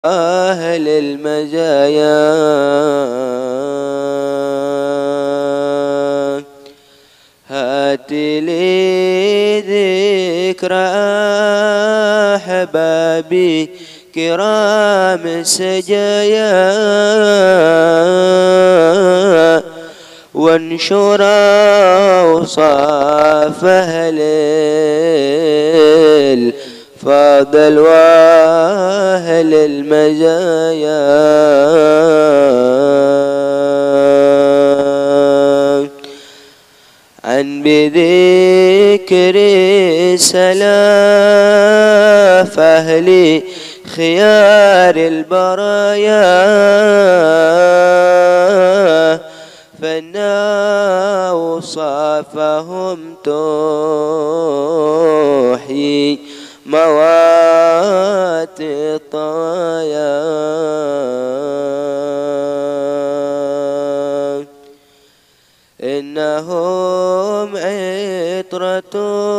أهل المزايا هات لي ذكرى أحبابي كرام السجايا وانشر أوصاف أهل الفضل وأهل المزايا عن بذكر سلاف أهل خيار البرايا فإنا أوصافهم تحيي موات الطايا إنهم عطرة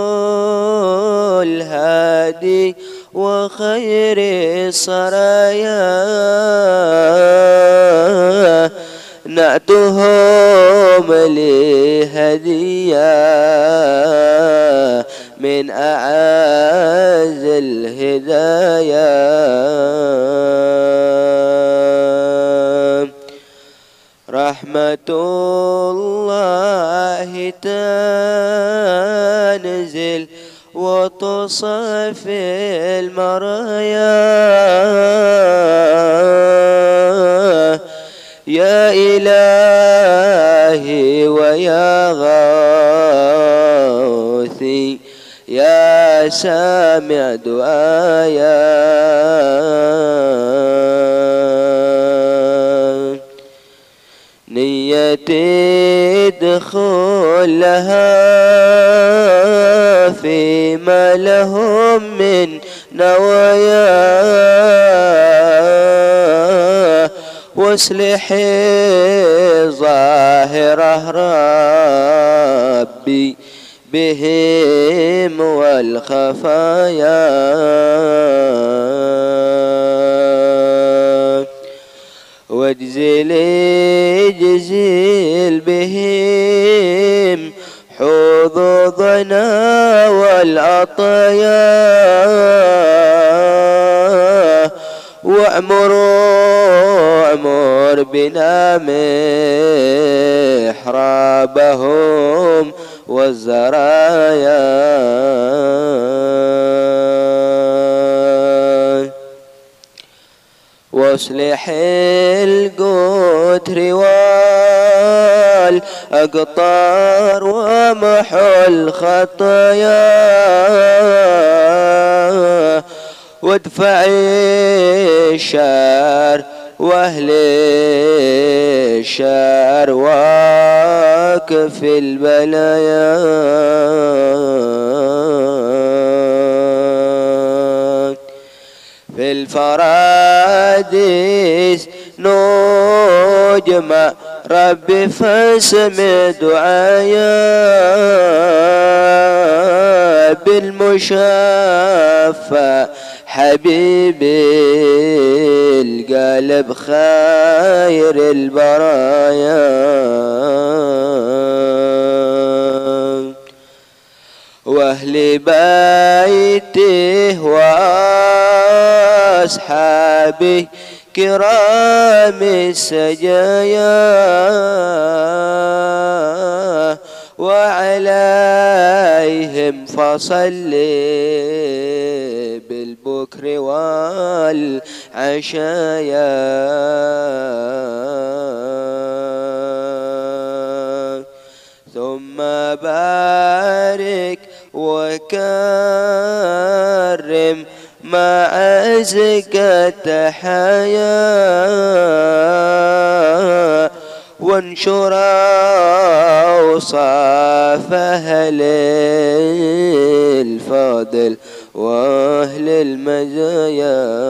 الهادي وخير السرايا نعتهم لهدية من أعز الهدايا رحمة الله تنزل وتصفي المرايا يا إلهي ويا غوثي يا سامع دعايا نيتي ادخل لها فيما لهم من نوايا واصلح ظاهره ربي بهم والخفايا اجزل بهم حظوظنا والعطايا وأمر بنا محرابهم والزرايا واصلح القتر والأقطار ومحو الخطايا وادفع الشر واهل الشر واكف البلايا في الفراديس نجمع ربي فاسمع دعايا بالمشافى حبيبي القلب خير البرايا واهل بيته واصحابه كرام السجايا وعليهم فصل بالبكر والعشايا ثم بارك وكرم مع أزكى التحايا وانشر أوصاف أهل الفضل وأهل المزايا.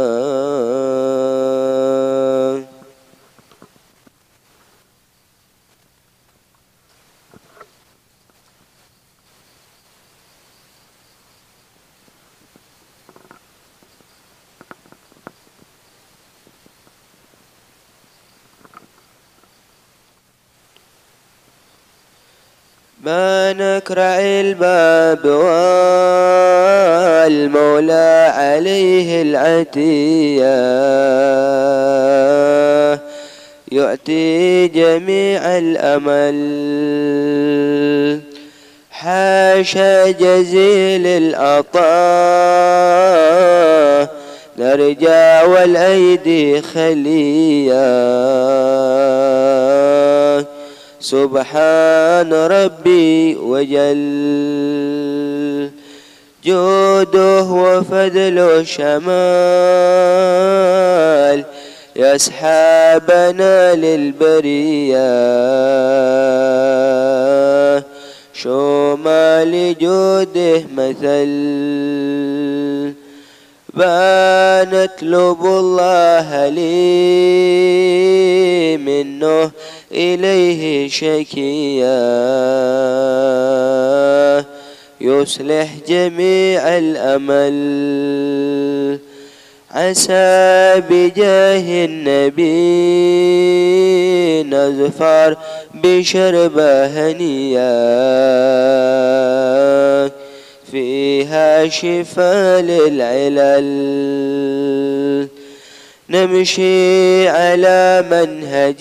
ما نكرع الباب والمولى عليه العتية يؤتي جميع الأمل حاشا جزيل العطاء نرجع والأيدي خليا سبحان ربي وجل جوده وفضله شمال يسحابنا للبرية شمال جوده مثل بنطلب الله لي منه إليه شكيا يصلح جميع الأمل عسى بجاه النبي نظفر بشربة هنيا فيها شفاء للعلل نمشي على منهج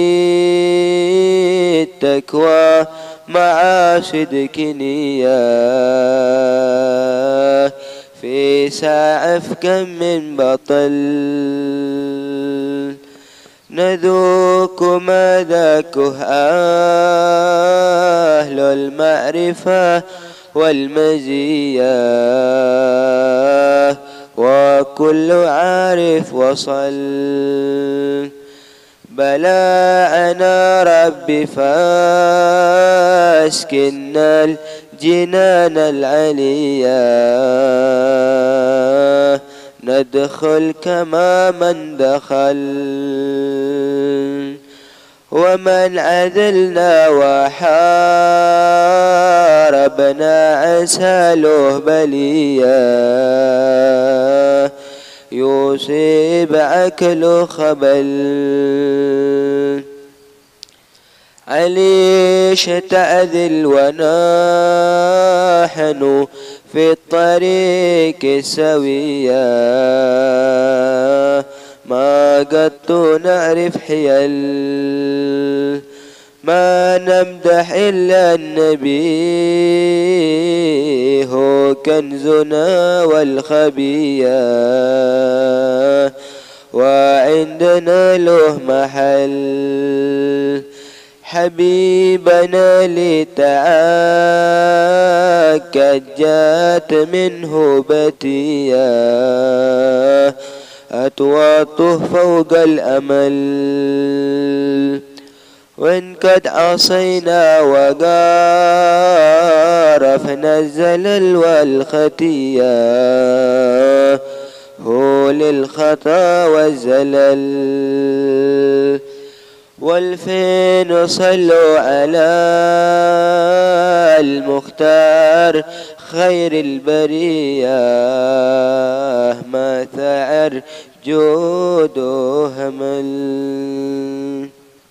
التقوى مع صدق نية في سعف كم من بطل نذوق ما ذاكه أهل المعرفة والمزية وكل عارف وصل بلاءنا ربي فاسكننا الجنان العليا ندخل كما من دخل ومن عذلنا وحاربنا عسى له بليا يصيب عكل خبل عليش تعذل ونحن في الطريق سويا ما قد نعرف حيل ما نمدح إلا النبي هو كنزنا والخبيا وعندنا له محل حبيبنا لتعاكد جات منه بتيا أتواطه فوق الأمل وإن قد عصينا وقارفنا الزلل والخطية هو للخطا والزلل والفين صلوا على المختار خير البرية ما ثأر جوده همل.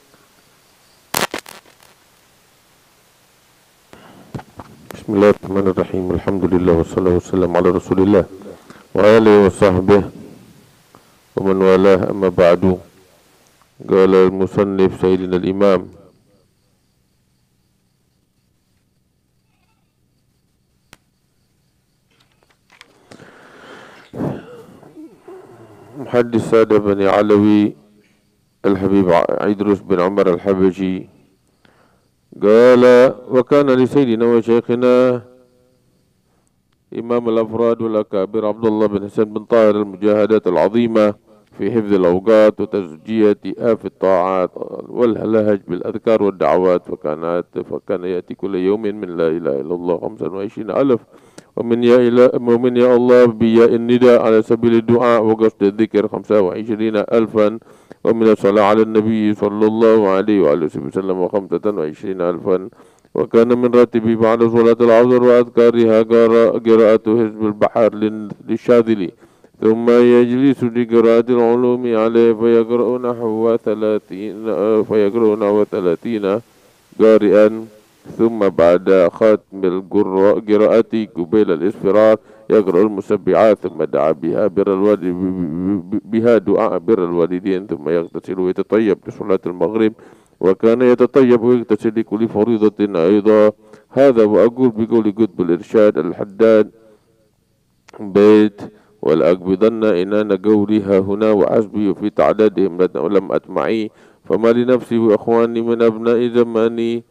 بسم الله الرحمن الرحيم. الحمد لله والصلاة والسلام على رسول الله وآله وصحبه ومن والاه. أما بعد، قال المصنف سيدنا الإمام محدث سادة بني علوي الحبيب عيدروس بن عمر الحبشي قال: وكان لسيدنا وشيخنا إمام الأفراد والأكابر عبد الله بن حسين بن طاهر المجاهدات العظيمة في حفظ الأوقات وتزجية آف الطاعات واللهج بالأذكار والدعوات، فكان يأتي كل يوم من لا إله إلا الله 25,000 ومن يا الله بياء النداء على سبيل الدعاء وقصد الذكر 25,000 ومن الصلاة على النبي صلى الله عليه وآله وسلم 25,000. وكان من راتبه بعد صلاة العصر وأذكارها قراءة حزب البحر للشاذلي، ثم يجلس لقراءة العلوم عليه فيقرأ نحو 30 قارئا ثم بعد ختم القراءة قبيل الإسفرار يقرأ المسبعات ثم دعا بها دعاء بر الوالدين ثم يغتسل ويتطيب لصلاة المغرب وكان يتطيب ويغتسل لكل فريضة أيضا. هذا وأقول بقول قطب الإرشاد الحداد بيت ولأقبضن إنان قولها هنا وحسبي في تعدادهم لم أتمعي فما لنفسي وأخواني من أبناء زماني.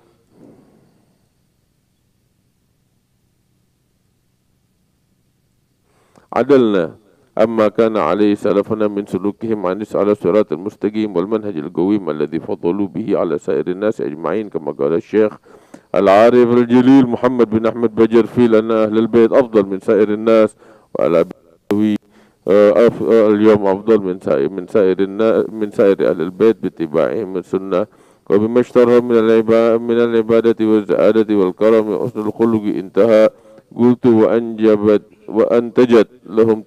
عدلنا أما كان عليه سلفنا من سلوكهم عن على الصراط المستقيم والمنهج القويم الذي فضلوا به على سائر الناس أجمعين كما قال الشيخ العارف الجليل محمد بن أحمد بجرفيل أن أهل البيت أفضل من سائر الناس وعلى اليوم أفضل من سائر أهل البيت باتباعهم السنة وبما اشتهر من العبادة والسعادة والكرم وحسن الخلق. انتهى. قلت وأنتجت لهم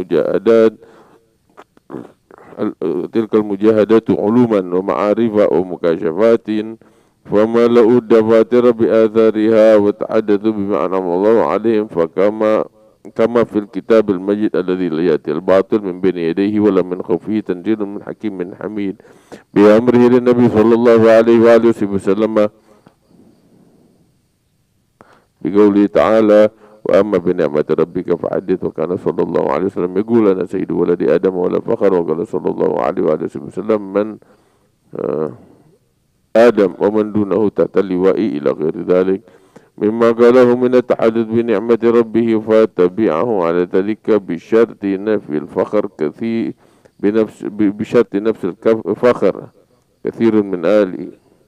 تلك المجاهدات علوما ومعارف ومكاشفات فملأوا الدفاتر بآثارها وتحدثوا بما أنعم الله عليهم كما في الكتاب المجيد الذي لا يأتي الباطل من بين يديه ولا من خلفه تنزيل من حكيم حميد بأمره للنبي صلى الله عليه وآله وسلم بقوله تعالى وأما بنعمة ربك فحدث. وكان صلى الله عليه وسلم يقول أنا سيد ولد آدم ولا فخر. وقال صلى الله عليه وآله وسلم من آدم ومن دونه تحت اللواء إلى غير ذلك مما قاله من التحدث بنعمة ربه فاتبعه على ذلك بشرط نفي الفخر بشرط نفس الفخر كثير من آله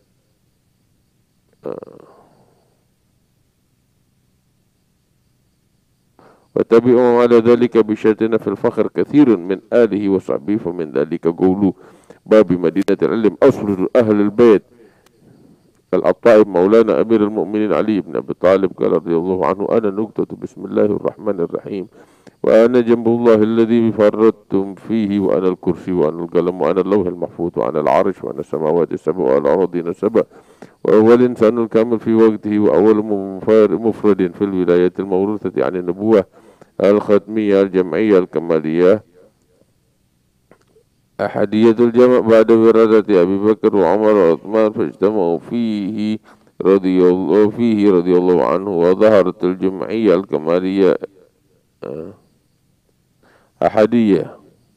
وتبعوا على ذلك بشرط نفي الفخر كثير من آله وصحبه فمن ذلك قوله باب مدينة العلم أصل أهل البيت الطائب مولانا أمير المؤمنين علي بن أبي طالب قال رضي الله عنه أنا نكتة بسم الله الرحمن الرحيم وأنا جنب الله الذي فرطتم فيه وأنا الكرسي وأنا القلم وأنا اللوح المحفوظ وأنا العرش وأنا السماوات السبع وأنا الأراضين السبع وأول إنسان الكامل في وقته وأول مفرد في الولاية الموروثة عن النبوة الختمية الجمعية الكمالية أحدية الجمع بعد ورادة أبي بكر وعمر وعثمان فاجتمعوا فيه رضي الله عنه وظهرت الجمعية الكمالية أحدية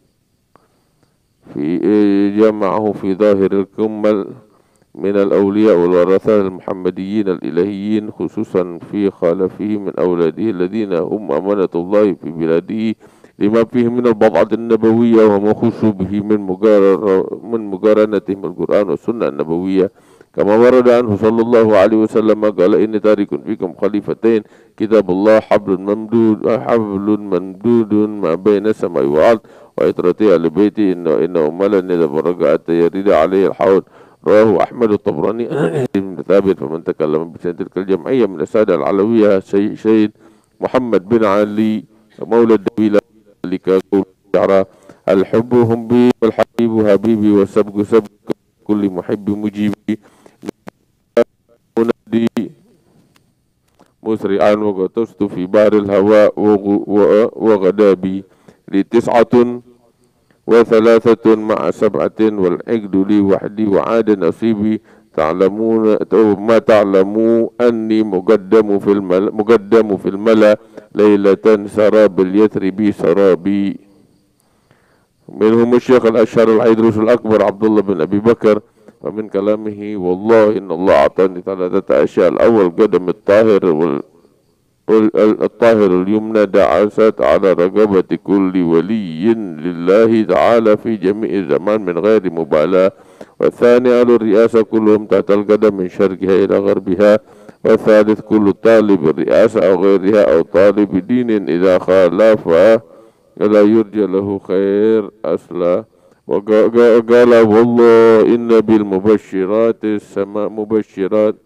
في جمعه في ظاهر الكمل من الأولياء والورثة المحمديين الإلهيين خصوصا في خلفه من أولاده الذين هم أمانة الله في بلاده لما فيه من البضعة النبوية وما خصوا به من مقارنتهم القرآن والسنة النبوية كما ورد عنه صلى الله عليه وسلم قال إني تارك فيكم خليفتين كتاب الله حبل ممدود ما بين السماء والأرض وإطرتي على بيتي إنه ملن إذا فرق حتى يريد عليه الحوض رواه أحمد الطبراني بن ثابت. فمن تكلم بسنة تلك الجمعية من السادة العلوية سيد محمد بن علي مولى الدويلة الحب هم بي والحبيب حبيبي والسبق سبق كل محب مجيبي منادي مسرعا وغطست في بحر الهواء وغدابي ل9 و3 مع 7 والعقد لي وحدي وعاد نصيبي تعلمون ما تعلموا أني مقدم في الملا ليلة سراب اليثربي سرابي. منهم الشيخ الأشهر العيدروس الأكبر عبد الله بن أبي بكر ومن كلامه والله إن الله أعطاني 3 أشياء الأول قدم الطاهر اليمنى دعست على رقبة كل ولي لله تعالى في جميع الزمان من غير مبالاة والثاني أهل الرئاسة كلهم تحت القدم من شرقها إلى غربها والثالث كل طالب الرئاسة أو غيرها أو طالب دين إذا خالفها لا يرجى له خير أصلا. وقال والله إن بالمبشرات السماء مبشرات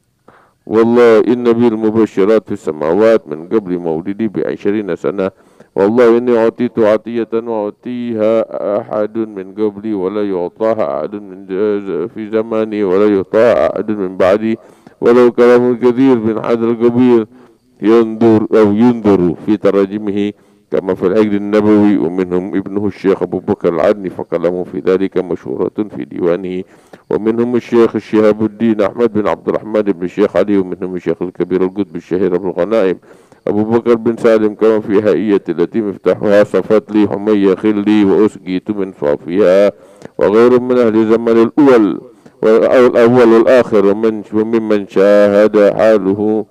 والله إن بالمبشرات في السماوات من قبل مولدي ب20 سنة والله إني أعطيت عطية وأعطيها أحد من قبلي ولا يعطاها أحد من في زماني ولا يعطاها أحد من بعدي ولو كلام كثير من هذا القبيل ينظر في تراجمه كما في العقد النبوي. ومنهم ابنه الشيخ أبو بكر العدني فكلامه في ذلك مشهورة في ديوانه. ومنهم الشيخ الشهاب الدين أحمد بن عبد الرحمن بن الشيخ علي. ومنهم الشيخ الكبير القطب الشهير أبو الغنائم أبو بكر بن سالم كما في هائية التي مفتاحها صفت لي حمية خلي وأسقيت من صافيها. وغير من أهل زمن الأول والآخر وممن شاهد حاله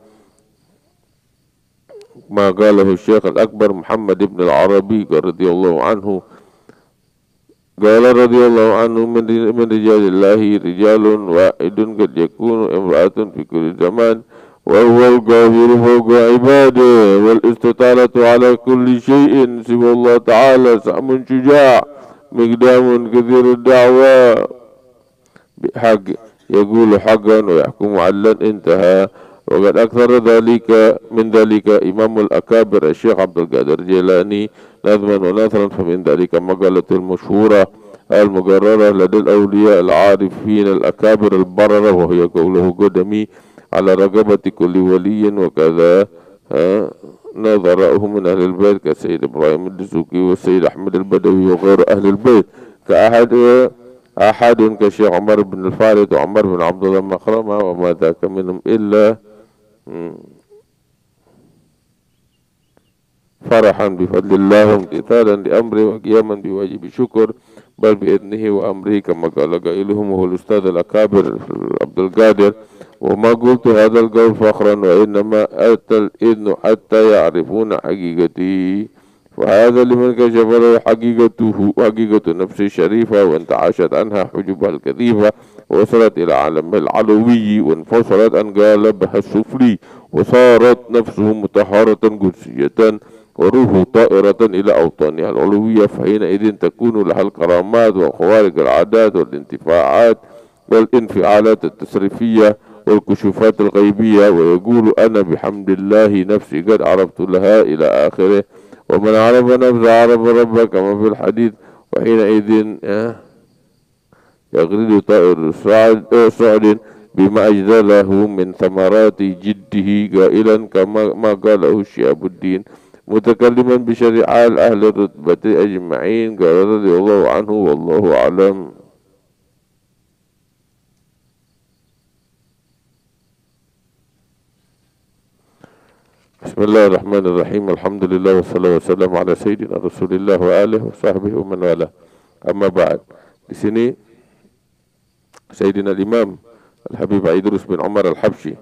ما قاله الشيخ الأكبر محمد بن العربي رضي الله عنه. قال رضي الله عنه من رجال الله رجال واحد قد يكون امرأة في كل زمان وهو القاهر فوق عباده والاستطالة على كل شيء سوى الله تعالى سهم شجاع مقدام كثير الدعوة بحق يقول حقا ويحكم عدلا انتهى. وقد أكثر من ذلك إمام الأكابر الشيخ عبد القادر الجيلاني نظما ونثرا. فمن ذلك مقالة المشهورة المقررة لدى الأولياء العارفين الأكابر البررة وهي قوله قدمي على رقبة كل ولي. وكذا نظره من أهل البيت كسيد إبراهيم الدسوقي والسيد أحمد البدوي وغير أهل البيت أحد كشيخ عمر بن الفارد وعمر بن عبد الله مخرمة وما ذاك منهم إلا فرحا بفضل الله وامتثالا لأمره وقياما بواجب شكر بل بإذنه وأمره كما قال قائلهم وهو الأستاذ الأكابر عبد القادر. وما قلت هذا القول فخرا وإنما أتى الإذن حتى يعرفون حقيقتي. فهذا لمن كشف له حقيقة نفسه الشريفة وانتعاشت عنها حجبها الكثيفة ووصلت إلى عالمها العلوي وانفصلت عن قالبها السفلي وصارت نفسه مطهرة قدسية وروحه طائرة إلى أوطانها العلوية. فحينئذ تكون لها الكرامات وخوارق العادات والانتفاعات والانفعالات التصريفية والكشوفات الغيبية ويقول أنا بحمد الله نفسي قد عرفت لها إلى آخره. ومن عرف نفسه عرف ربه كما في الحديث. وحينئذ يغرد طائر سعد بما أجزله من ثمرات جده قائلا كما ما قاله الشهاب الدين متكلما بشريعة أهل الرتبة أجمعين قال رضي الله عنه والله أعلم. بسم الله الرحمن الرحيم. الحمد لله والصلاة والسلام على سيدنا رسول الله وآله وصحبه ومن والاه. Amma ba'd. Di sini Sayyidina Imam Al-Habib Idrus bin Umar Al-Habsyi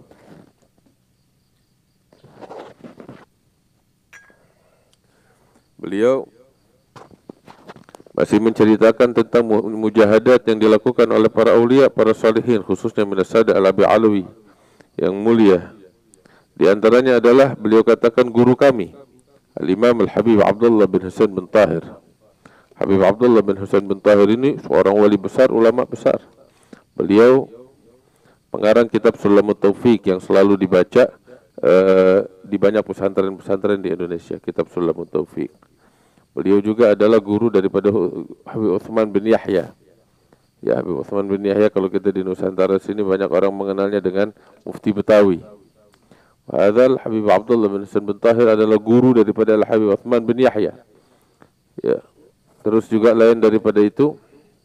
beliau masih menceritakan tentang mujahadat yang dilakukan oleh para aulia, para salihin, khususnya Minas Sada Al-Abi Alawi yang mulia. Di antaranya adalah beliau katakan guru kami Al-Imam Al-Habib Abdullah bin Husain bin Tahir. Habib Abdullah bin Husain bin Tahir ini seorang wali besar, ulama besar. Beliau pengarang kitab Sulamut Taufik yang selalu dibaca di banyak pesantren-pesantren di Indonesia, kitab Sulamut Taufik. Beliau juga adalah guru daripada Habib Utsman bin Yahya. Ya, Habib Utsman bin Yahya kalau kita di Nusantara sini banyak orang mengenalnya dengan Mufti Betawi. Hadal Habib Abdullah bin Husain bin Tahir adalah guru daripada Habib Utsman bin Yahya. Ya. Terus juga lain daripada itu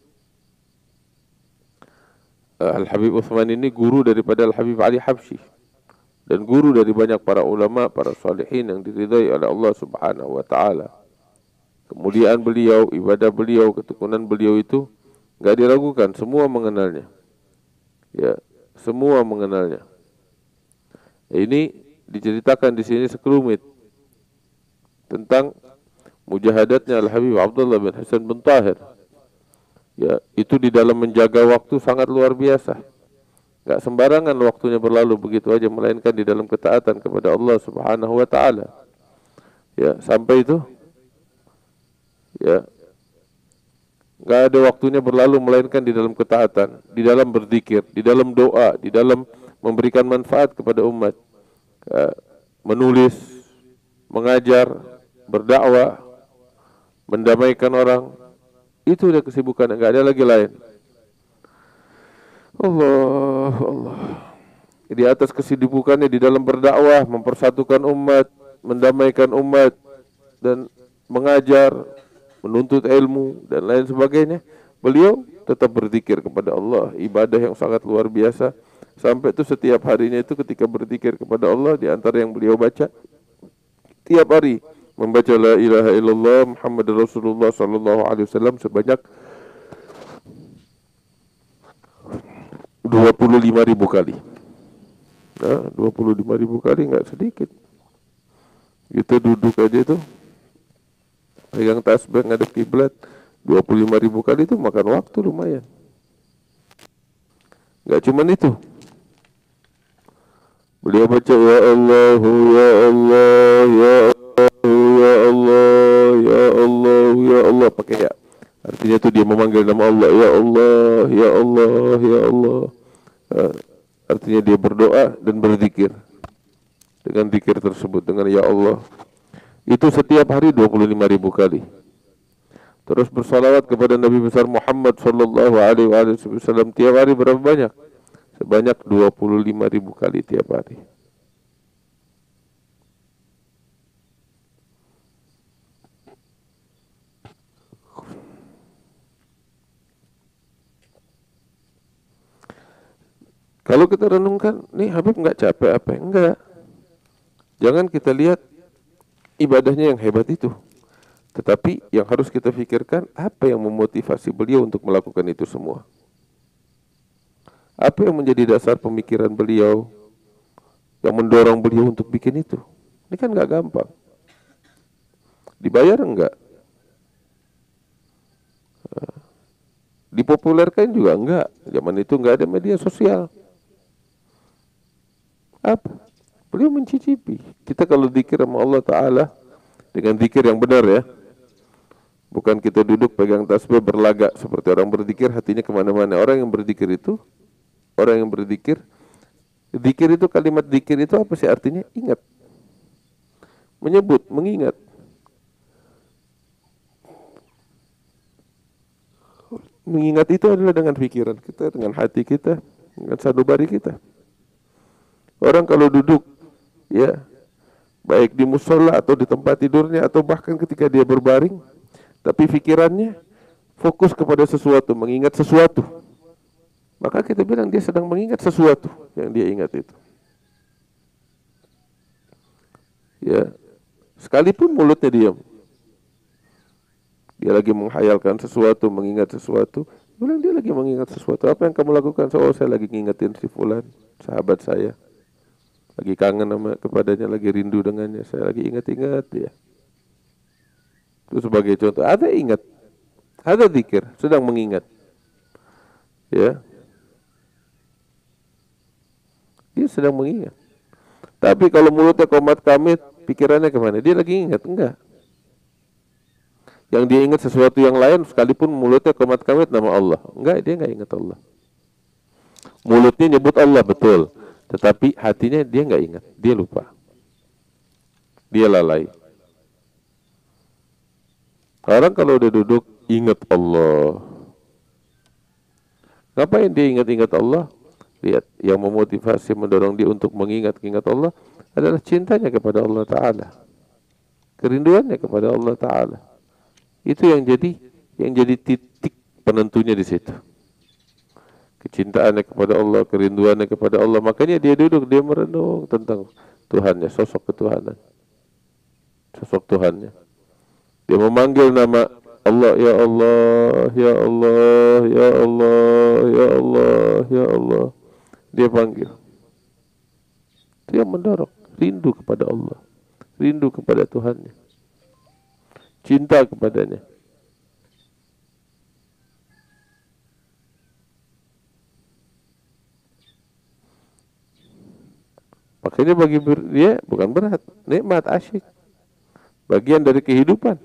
Al-Habib Utsman ini guru daripada Al-Habib Ali Habsyi dan guru dari banyak para ulama, para salihin yang diridai oleh Allah Subhanahu wa taala. Kemuliaan beliau, ibadah beliau, ketekunan beliau itu enggak diragukan, semua mengenalnya. Ya, semua mengenalnya. Ini diceritakan di sini sekelumit tentang mujahadatnya Al-Habib Abdullah bin Husain bin Tahir. Ya, itu di dalam menjaga waktu sangat luar biasa. Enggak sembarangan waktunya berlalu begitu aja, melainkan di dalam ketaatan kepada Allah Subhanahu wa taala. Ya, sampai itu ya enggak ada waktunya berlalu melainkan di dalam ketaatan, di dalam berzikir, di dalam doa, di dalam memberikan manfaat kepada umat. Menulis, mengajar, berdakwah, mendamaikan orang. Itu udah kesibukan, enggak ada lagi lain. Allah. Di atas kesibukannya di dalam berdakwah, mempersatukan umat, mendamaikan umat, dan mengajar, menuntut ilmu, dan lain sebagainya, beliau tetap berzikir kepada Allah. Ibadah yang sangat luar biasa. Sampai itu setiap harinya itu ketika berzikir kepada Allah, di antara yang beliau baca tiap hari, membaca la ilaha illallah Muhammad Rasulullah sallallahu alaihi wasallam sebanyak 25.000 kali. Nah, 25.000 kali nggak sedikit. Kita duduk aja itu, pegang tasbih ngadep kiblat, 25.000 kali itu makan waktu lumayan. Nggak cuman itu. Beliau baca ya Allah, ya Allah, ya Allah, ya Allah, ya Allah, ya Allah, pakai ya. Artinya itu dia memanggil nama Allah, ya Allah, ya Allah, ya Allah. Artinya dia berdoa dan berzikir dengan zikir tersebut, dengan ya Allah. Itu setiap hari 25.000 kali. Terus bersalawat kepada Nabi besar Muhammad sallallahu alaihi wasallam tiap hari berapa banyak? Sebanyak 25.000 kali tiap hari. Kalau kita renungkan, nih Habib nggak capek apa? Enggak. Jangan kita lihat ibadahnya yang hebat itu. Tetapi yang harus kita pikirkan, apa yang memotivasi beliau untuk melakukan itu semua? Apa yang menjadi dasar pemikiran beliau yang mendorong beliau untuk bikin itu? Ini kan nggak gampang. Dibayar enggak? Dipopulerkan juga enggak. Zaman itu enggak ada media sosial. Apa? Beliau mencicipi. Kita kalau zikir sama Allah Ta'ala dengan zikir yang benar ya, bukan kita duduk pegang tasbih berlagak seperti orang berzikir hatinya kemana-mana. Orang yang berzikir itu, zikir itu, kalimat zikir itu apa sih artinya? Ingat, menyebut, mengingat. Mengingat itu adalah dengan pikiran kita, dengan hati kita, dengan sanubari kita. Orang kalau duduk, ya, baik di musola atau di tempat tidurnya atau bahkan ketika dia berbaring, tapi pikirannya fokus kepada sesuatu, mengingat sesuatu, maka kita bilang dia sedang mengingat sesuatu yang dia ingat itu. Ya, sekalipun mulutnya diam, dia lagi menghayalkan sesuatu, mengingat sesuatu, bilang dia lagi mengingat sesuatu. Apa yang kamu lakukan? Oh, saya lagi ngingetin si fulan, sahabat saya. Lagi kangen sama kepadanya, lagi rindu dengannya, saya lagi ingat-ingat dia. Itu sebagai contoh. Ada ingat, ada zikir, sedang mengingat. Ya, dia sedang mengingat. Tapi kalau mulutnya komat kamit, pikirannya kemana? Dia lagi ingat? Enggak. Yang dia ingat sesuatu yang lain, sekalipun mulutnya komat kamit nama Allah. Enggak, dia enggak ingat Allah. Mulutnya nyebut Allah, betul. Tetapi hatinya dia nggak ingat, dia lupa, dia lalai. Orang kalau udah duduk ingat Allah, ngapain dia ingat-ingat Allah? Lihat, yang memotivasi, mendorong dia untuk mengingat-ingat Allah adalah cintanya kepada Allah Ta'ala, kerinduannya kepada Allah Ta'ala. Itu yang jadi titik penentunya di situ. Kecintaannya kepada Allah, kerinduannya kepada Allah. Makanya dia duduk, dia merenung tentang Tuhannya, sosok ketuhanan, sosok Tuhannya. Dia memanggil nama Allah, ya Allah, ya Allah, ya Allah, ya Allah, ya Allah. Dia panggil. Dia mendorong, rindu kepada Allah, rindu kepada Tuhannya, cinta kepadanya. Makanya bagi dia bukan berat, nikmat, asyik, bagian dari kehidupan.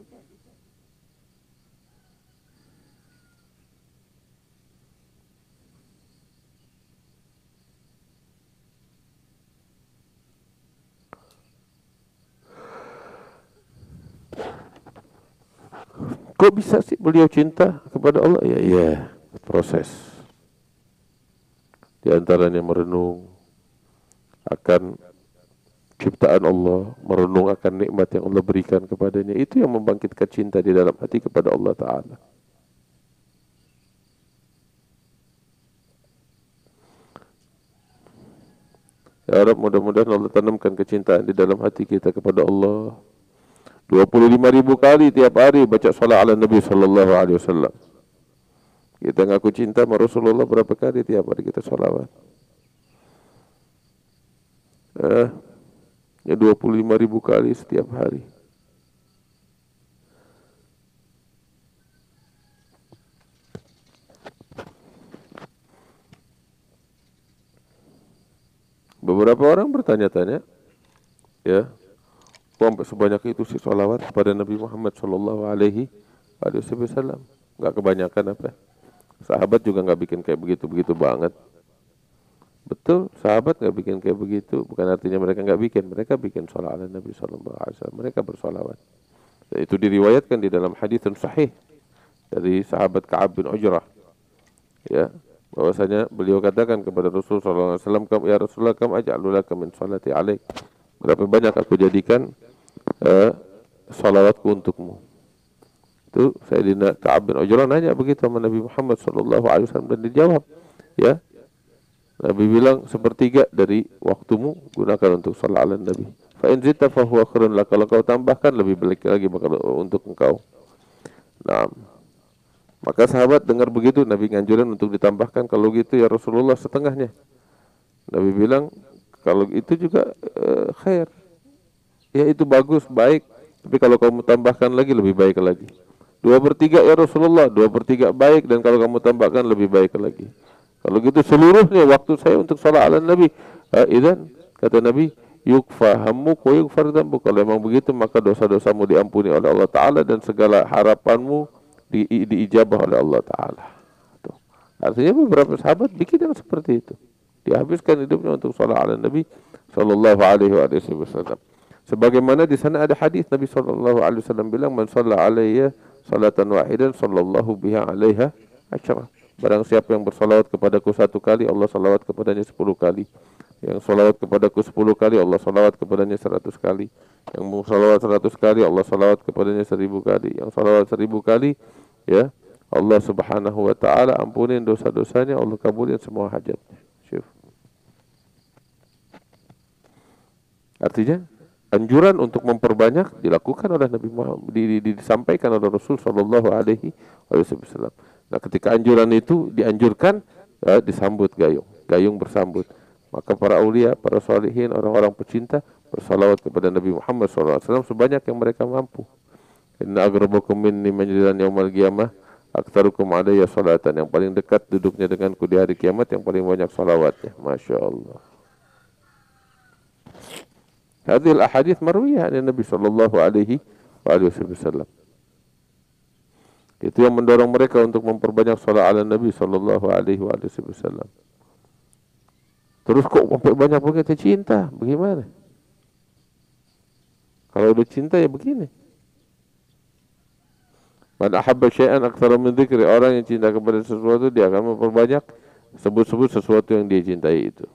Kok bisa sih beliau cinta kepada Allah? Ya, iya, proses. Di antaranya merenung akan ciptaan Allah, merenung akan nikmat yang Allah berikan kepadanya. Itu yang membangkitkan cinta di dalam hati kepada Allah Ta'ala. Ya Rabb, mudah-mudahan Allah tanamkan kecintaan di dalam hati kita kepada Allah. 25.000 kali tiap hari baca salat ala Nabi sallallahu alaihi wasallam. Kita ngaku cinta sama Rasulullah, berapa kali tiap hari kita salawat? Ya 25.000 kali setiap hari. Beberapa orang bertanya-tanya, ya, sampai sebanyak itu sih salawat kepada Nabi Muhammad sallallahu alaihi wasallam. Enggak kebanyakan apa? Sahabat juga enggak bikin kayak begitu-begitu banget. Betul, sahabat enggak bikin kayak begitu, bukan artinya mereka enggak bikin, mereka bikin salat ala Nabi sallallahu alaihi wasallam, mereka bersalawat. Dan itu diriwayatkan di dalam hadis yang sahih dari sahabat Ka'ab bin Ujrah. Ya, bahwasanya beliau katakan kepada Rasul sallallahu alaihi wasallam, "Ya Rasulullah, kam aj'alu laka min salati alaik." Berapa banyak aku jadikan salawatku untukmu. Itu Sayyidina Ka'ab bin Ujrah nanya begitu sama Nabi Muhammad sallallahu alaihi wasallam, dan dijawab, ya. Nabi bilang, sepertiga dari waktumu gunakan untuk salat ala Nabi. Fa in zidta fa huwa khairun lak. Kalau kau tambahkan lebih baik lagi untuk engkau. Nah, maka sahabat dengar begitu, Nabi nganjurin untuk ditambahkan, kalau gitu ya Rasulullah setengahnya. Nabi bilang, kalau itu juga khair. Ya itu bagus, baik. Tapi kalau kamu tambahkan lagi lebih baik lagi. 2/3 ya Rasulullah, 2/3 baik, dan kalau kamu tambahkan lebih baik lagi. Kalau gitu seluruhnya waktu saya untuk salat ala Nabi. Idzan, kata Nabi, yukfa hammuk wa yukfar dzambuk. Kalau memang begitu, maka dosa-dosamu diampuni oleh Allah Ta'ala, dan segala harapanmu diijabah oleh Allah Ta'ala. Tuh. Artinya beberapa sahabat bikin yang seperti itu. Dihabiskan hidupnya untuk salat ala Nabi sallallahu alaihi wasallam. Sebagaimana di sana ada hadis Nabi sallallahu alaihi wasallam bilang, "Man shalla alayya salatan wahidan sallallahu biha 'alaiha asyara." Barang siapa yang bersalawat kepadaku 1 kali, Allah salawat kepadanya 10 kali. Yang salawat kepadaku 10 kali, Allah salawat kepadanya 100 kali. Yang salawat 100 kali, Allah salawat kepadanya 1000 kali. Yang salawat 1000 kali, ya, Allah Subhanahu wa Ta'ala ampunin dosa-dosanya, Allah kabulin semua hajatnya. Syuf. Artinya anjuran untuk memperbanyak dilakukan oleh Nabi Muhammad, disampaikan oleh Rasul sallallahu alaihi wasallam. Nah, ketika anjuran itu dianjurkan, ya, disambut gayung bersambut. Maka para aulia, para salihin, orang-orang pecinta bersalawat kepada Nabi Muhammad SAW sebanyak yang mereka mampu. Inna agrabakum minni manzilan yaumal qiyamah aktsarukum alayya salatan. Yang paling dekat duduknya denganku di hari kiamat, yang paling banyak salawatnya. Masya Allah. Hadhil ahadits marwiyah dari Nabi sallallahu alaihi wasallam. Itu yang mendorong mereka untuk memperbanyak salat ala Nabi sallallahu alaihi wasallam. Terus kok sampai banyak begitu cinta? Bagaimana? Kalau udah cinta ya begini. Man ahabba syai'an aktsara min dzikri. Orang yang cinta kepada sesuatu, dia akan memperbanyak sebut-sebut sesuatu yang dia cintai itu.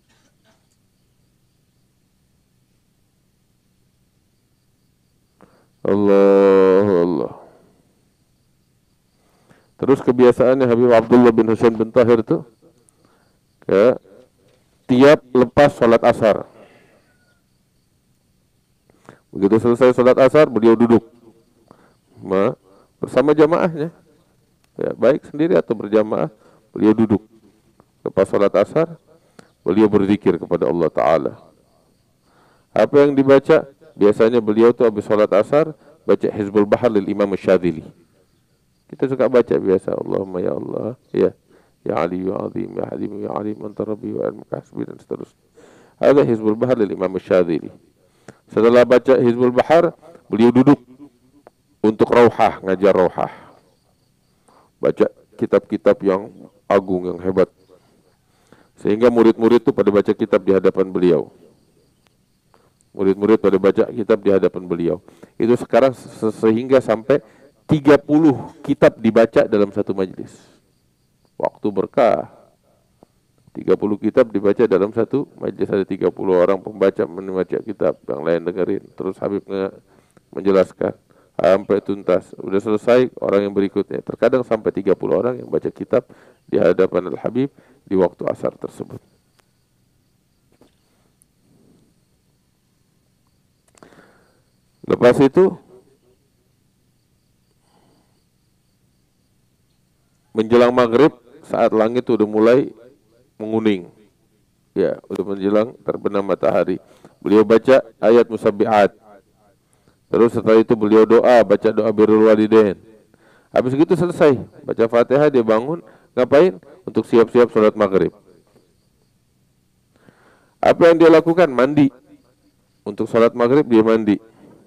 Allah. Terus kebiasaannya Habib Abdullah bin Husain bin Tahir itu, ya, tiap lepas salat asar, begitu selesai salat asar, beliau duduk bersama jamaahnya, ya, baik sendiri atau berjamaah, beliau duduk. Lepas salat asar, beliau berzikir kepada Allah Ta'ala. Apa yang dibaca? Biasanya beliau tuh habis salat asar baca Hizbul Bahar lil Imam Syadzili. Kita suka baca biasa, Allahumma ya Allah, ya Ali ya Azim, ya Halim ya Alim, anta Rabbi wa ilmuka hasbi, dan seterusnya. Ada Hizbul Bahar lil Imam Syadzili. Setelah baca Hizbul Bahar, beliau duduk untuk rauhah, ngajar rauhah. Baca kitab-kitab yang agung, yang hebat. Sehingga murid-murid itu pada baca kitab di hadapan beliau. Murid-murid pada baca kitab di hadapan beliau. Itu sekarang sehingga sampai 30 kitab dibaca dalam satu majlis. Waktu berkah. 30 kitab dibaca dalam satu majlis, ada 30 orang pembaca membaca kitab, yang lain dengerin. Terus Habib menjelaskan sampai tuntas. Udah selesai, orang yang berikutnya. Terkadang sampai 30 orang yang baca kitab di hadapan Al-Habib di waktu asar tersebut. Lepas itu menjelang maghrib, saat langit udah mulai menguning, ya udah menjelang terbenam matahari, beliau baca ayat musabbihat. Terus setelah itu beliau doa, baca doa birrul walidain. Habis itu selesai baca Fatihah, dia bangun, ngapain? Untuk siap-siap sholat maghrib. Apa yang dia lakukan? Mandi. Untuk sholat maghrib dia mandi.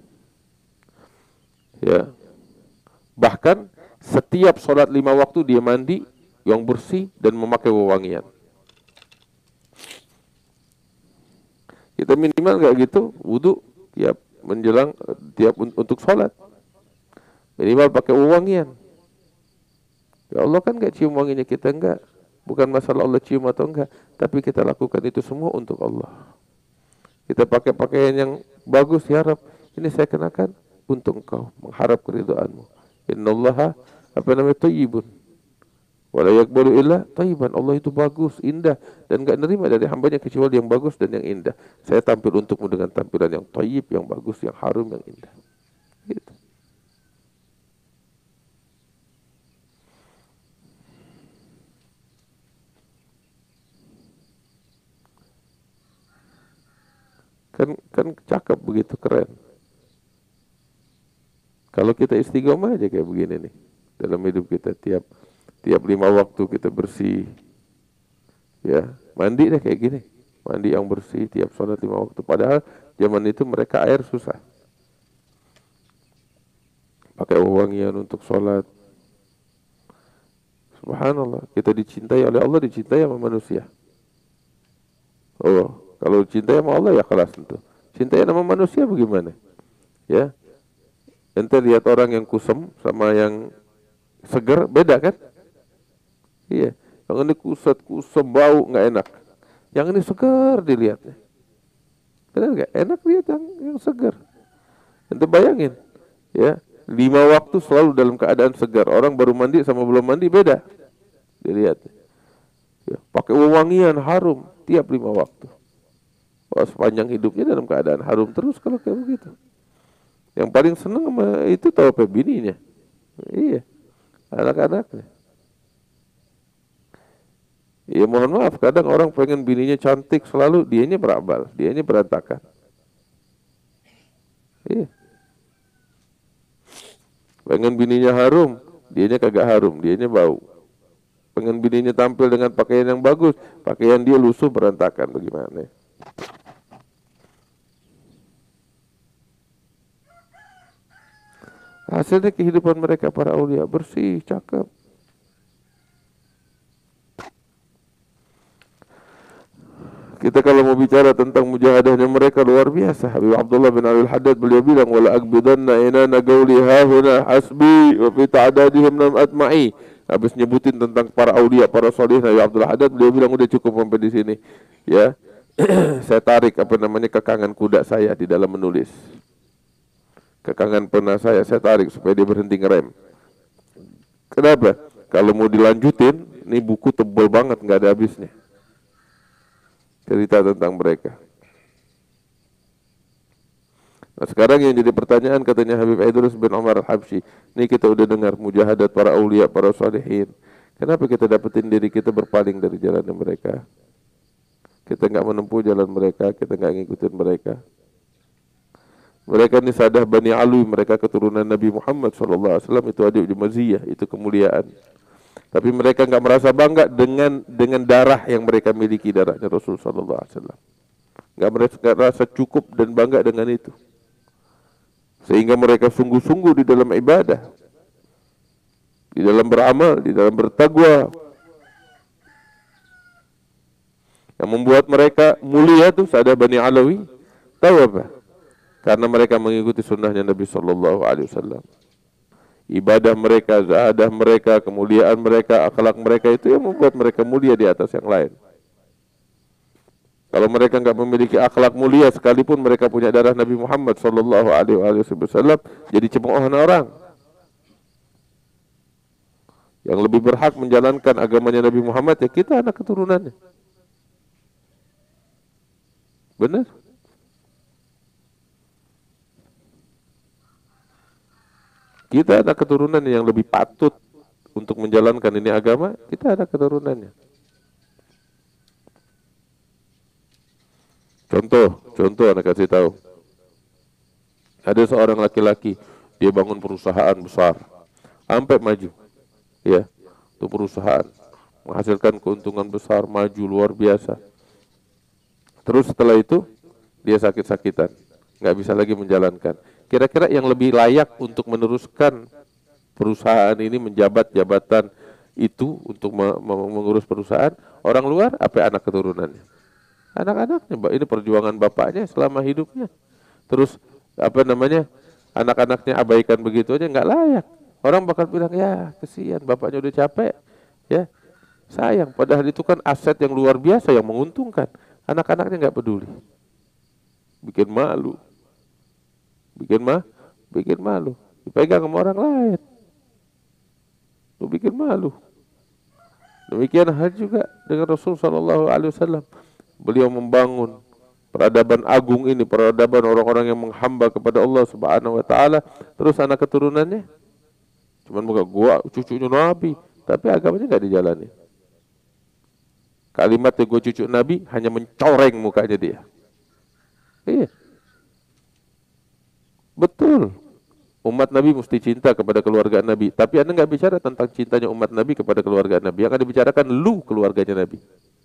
Ya. Bahkan setiap sholat 5 waktu dia mandi yang bersih dan memakai wewangian. Kita minimal kayak gitu, wudu tiap menjelang tiap untuk sholat. Minimal pakai wewangian. Ya Allah kan enggak cium wanginya, kita enggak. Bukan masalah Allah cium atau enggak, tapi kita lakukan itu semua untuk Allah. Kita pakai pakaian yang bagus, ya Rabb, ini saya kenakan untuk Engkau, mengharap keridhaanmu. Innallaha thayyibun wa la yaqbalu illa thayyiban. Allah itu bagus, indah, dan enggak nerima dari hambanya kecuali yang bagus dan yang indah. Saya tampil untukmu dengan tampilan yang thayyib, yang bagus, yang harum, yang indah. Gitu. Kan cakep begitu, keren. Kalau kita istiqomah aja kayak begini nih dalam hidup kita, tiap 5 waktu kita bersih, ya mandi deh kayak gini, mandi yang bersih tiap sholat 5 waktu. Padahal zaman itu mereka air susah, pakai wewangian untuk sholat. Subhanallah, kita dicintai oleh Allah, dicintai sama manusia. Oh, kalau cintai sama Allah ya kelas tentu. Cintai sama manusia bagaimana? Ya, ente lihat orang yang kusem sama yang seger, beda kan? Iya, yang ini kusem bau nggak enak, yang ini seger dilihatnya, benar nggak? Enak lihat yang seger. Ente bayangin, ya 5 waktu selalu dalam keadaan segar. Orang baru mandi sama belum mandi beda dilihatnya. Ya, pakai wewangian harum tiap 5 waktu. Wah, sepanjang hidupnya dalam keadaan harum terus kalau kayak begitu. Yang paling senang sama itu tahu apa bininya. Iya, anak-anaknya. Iya, mohon maaf, kadang orang pengen bininya cantik selalu, dianya berabal, dianya berantakan. Iya. Pengen bininya harum, dianya kagak harum, dianya bau. Pengen bininya tampil dengan pakaian yang bagus, pakaian dia lusuh berantakan, bagaimana? Hasilnya kehidupan mereka para aulia bersih, cakep. Kita kalau mau bicara tentang mujahadahnya mereka luar biasa. Habib Abdullah bin Ali Al-Haddad beliau bilang, wala akbidanna inana gauli hahuna hasbi wa fi ta'dadihim nam atma'i. Habis nyebutin tentang para aulia, para salih, Habib Abdullah Haddad beliau bilang udah cukup sampai di sini. Ya. Saya tarik kekangan kuda saya di dalam menulis. Kekangan pena saya tarik supaya dia berhenti ngerem. Kenapa? Kalau mau dilanjutin, ini buku tebal banget, nggak ada habisnya. Cerita tentang mereka. Nah, sekarang yang jadi pertanyaan katanya Habib Aidrus bin Umar Al-Habsyi, ini kita udah dengar mujahadat para aulia, para salihin. Kenapa kita dapetin diri kita berpaling dari jalan mereka? Kita nggak menempuh jalan mereka, kita nggak ngikutin mereka. Mereka ini sadah Bani Alwi, mereka keturunan Nabi Muhammad SAW, itu adib maziyah, itu kemuliaan. Tapi mereka nggak merasa bangga dengan darah yang mereka miliki, darahnya Rasul SAW. Nggak merasa cukup dan bangga dengan itu. Sehingga mereka sungguh-sungguh di dalam ibadah, di dalam beramal, di dalam bertakwa. Yang membuat mereka mulia itu sadah Bani Alawi, tahu apa? Karena mereka mengikuti sunnahnya Nabi SAW. ibadah mereka, zahadah mereka, kemuliaan mereka, akhlak mereka itu yang membuat mereka mulia di atas yang lain. Kalau mereka nggak memiliki akhlak mulia, sekalipun mereka punya darah Nabi Muhammad sallallahu alaihi wasallam, jadi cemoohan orang. Yang lebih berhak menjalankan agamanya Nabi Muhammad ya kita, anak keturunannya. Benar? Kita anak keturunan yang lebih patut untuk menjalankan ini agama, kita anak keturunannya. Contoh anak kasih tahu. Ada seorang laki-laki, dia bangun perusahaan besar, sampai maju. Ya, itu perusahaan menghasilkan keuntungan besar, maju luar biasa. Terus setelah itu dia sakit-sakitan, nggak bisa lagi menjalankan. Kira-kira yang lebih layak untuk meneruskan perusahaan ini, menjabat jabatan itu untuk mengurus perusahaan, orang luar apa anak keturunannya? Anak-anaknya, ini perjuangan bapaknya selama hidupnya. Terus apa namanya, anak-anaknya abaikan begitu aja, nggak layak. Orang bakal bilang ya kesian, bapaknya udah capek, ya sayang. Padahal itu kan aset yang luar biasa yang menguntungkan. Anak-anaknya nggak peduli, bikin malu, bikin malu, dipegang sama orang lain, lu bikin malu. Demikian hal juga dengan Rasul Sallallahu Alaihi Wasallam. Beliau membangun peradaban agung ini, peradaban orang-orang yang menghamba kepada Allah Subhanahu Wa Taala. Terus anak keturunannya cuman muka gua cucunya Nabi, tapi agamanya nggak dijalani. Kalimatnya gua cucu Nabi hanya mencoreng mukanya dia. Iya, betul. Umat Nabi mesti cinta kepada keluarga Nabi, tapi Anda nggak bicara tentang cintanya umat Nabi kepada keluarga Nabi. Yang Anda bicarakan lu keluarganya Nabi.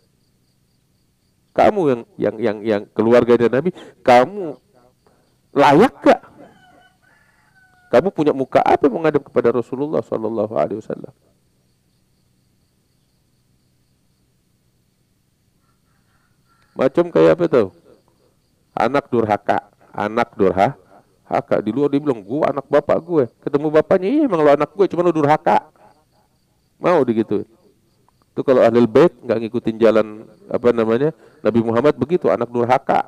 Kamu yang keluarganya Nabi, kamu layak gak? Kamu punya muka apa menghadap kepada Rasulullah Sallallahu Alaihi Wasallam? Macam kayak apa tuh? Anak durhaka. Di luar dia bilang, gua anak bapak gue. Ketemu bapaknya, iya emang lo anak gue, cuma lo durhaka. Mau digituin. Itu kalau ahlul bait nggak ngikutin jalan apa namanya Nabi Muhammad begitu, anak durhaka.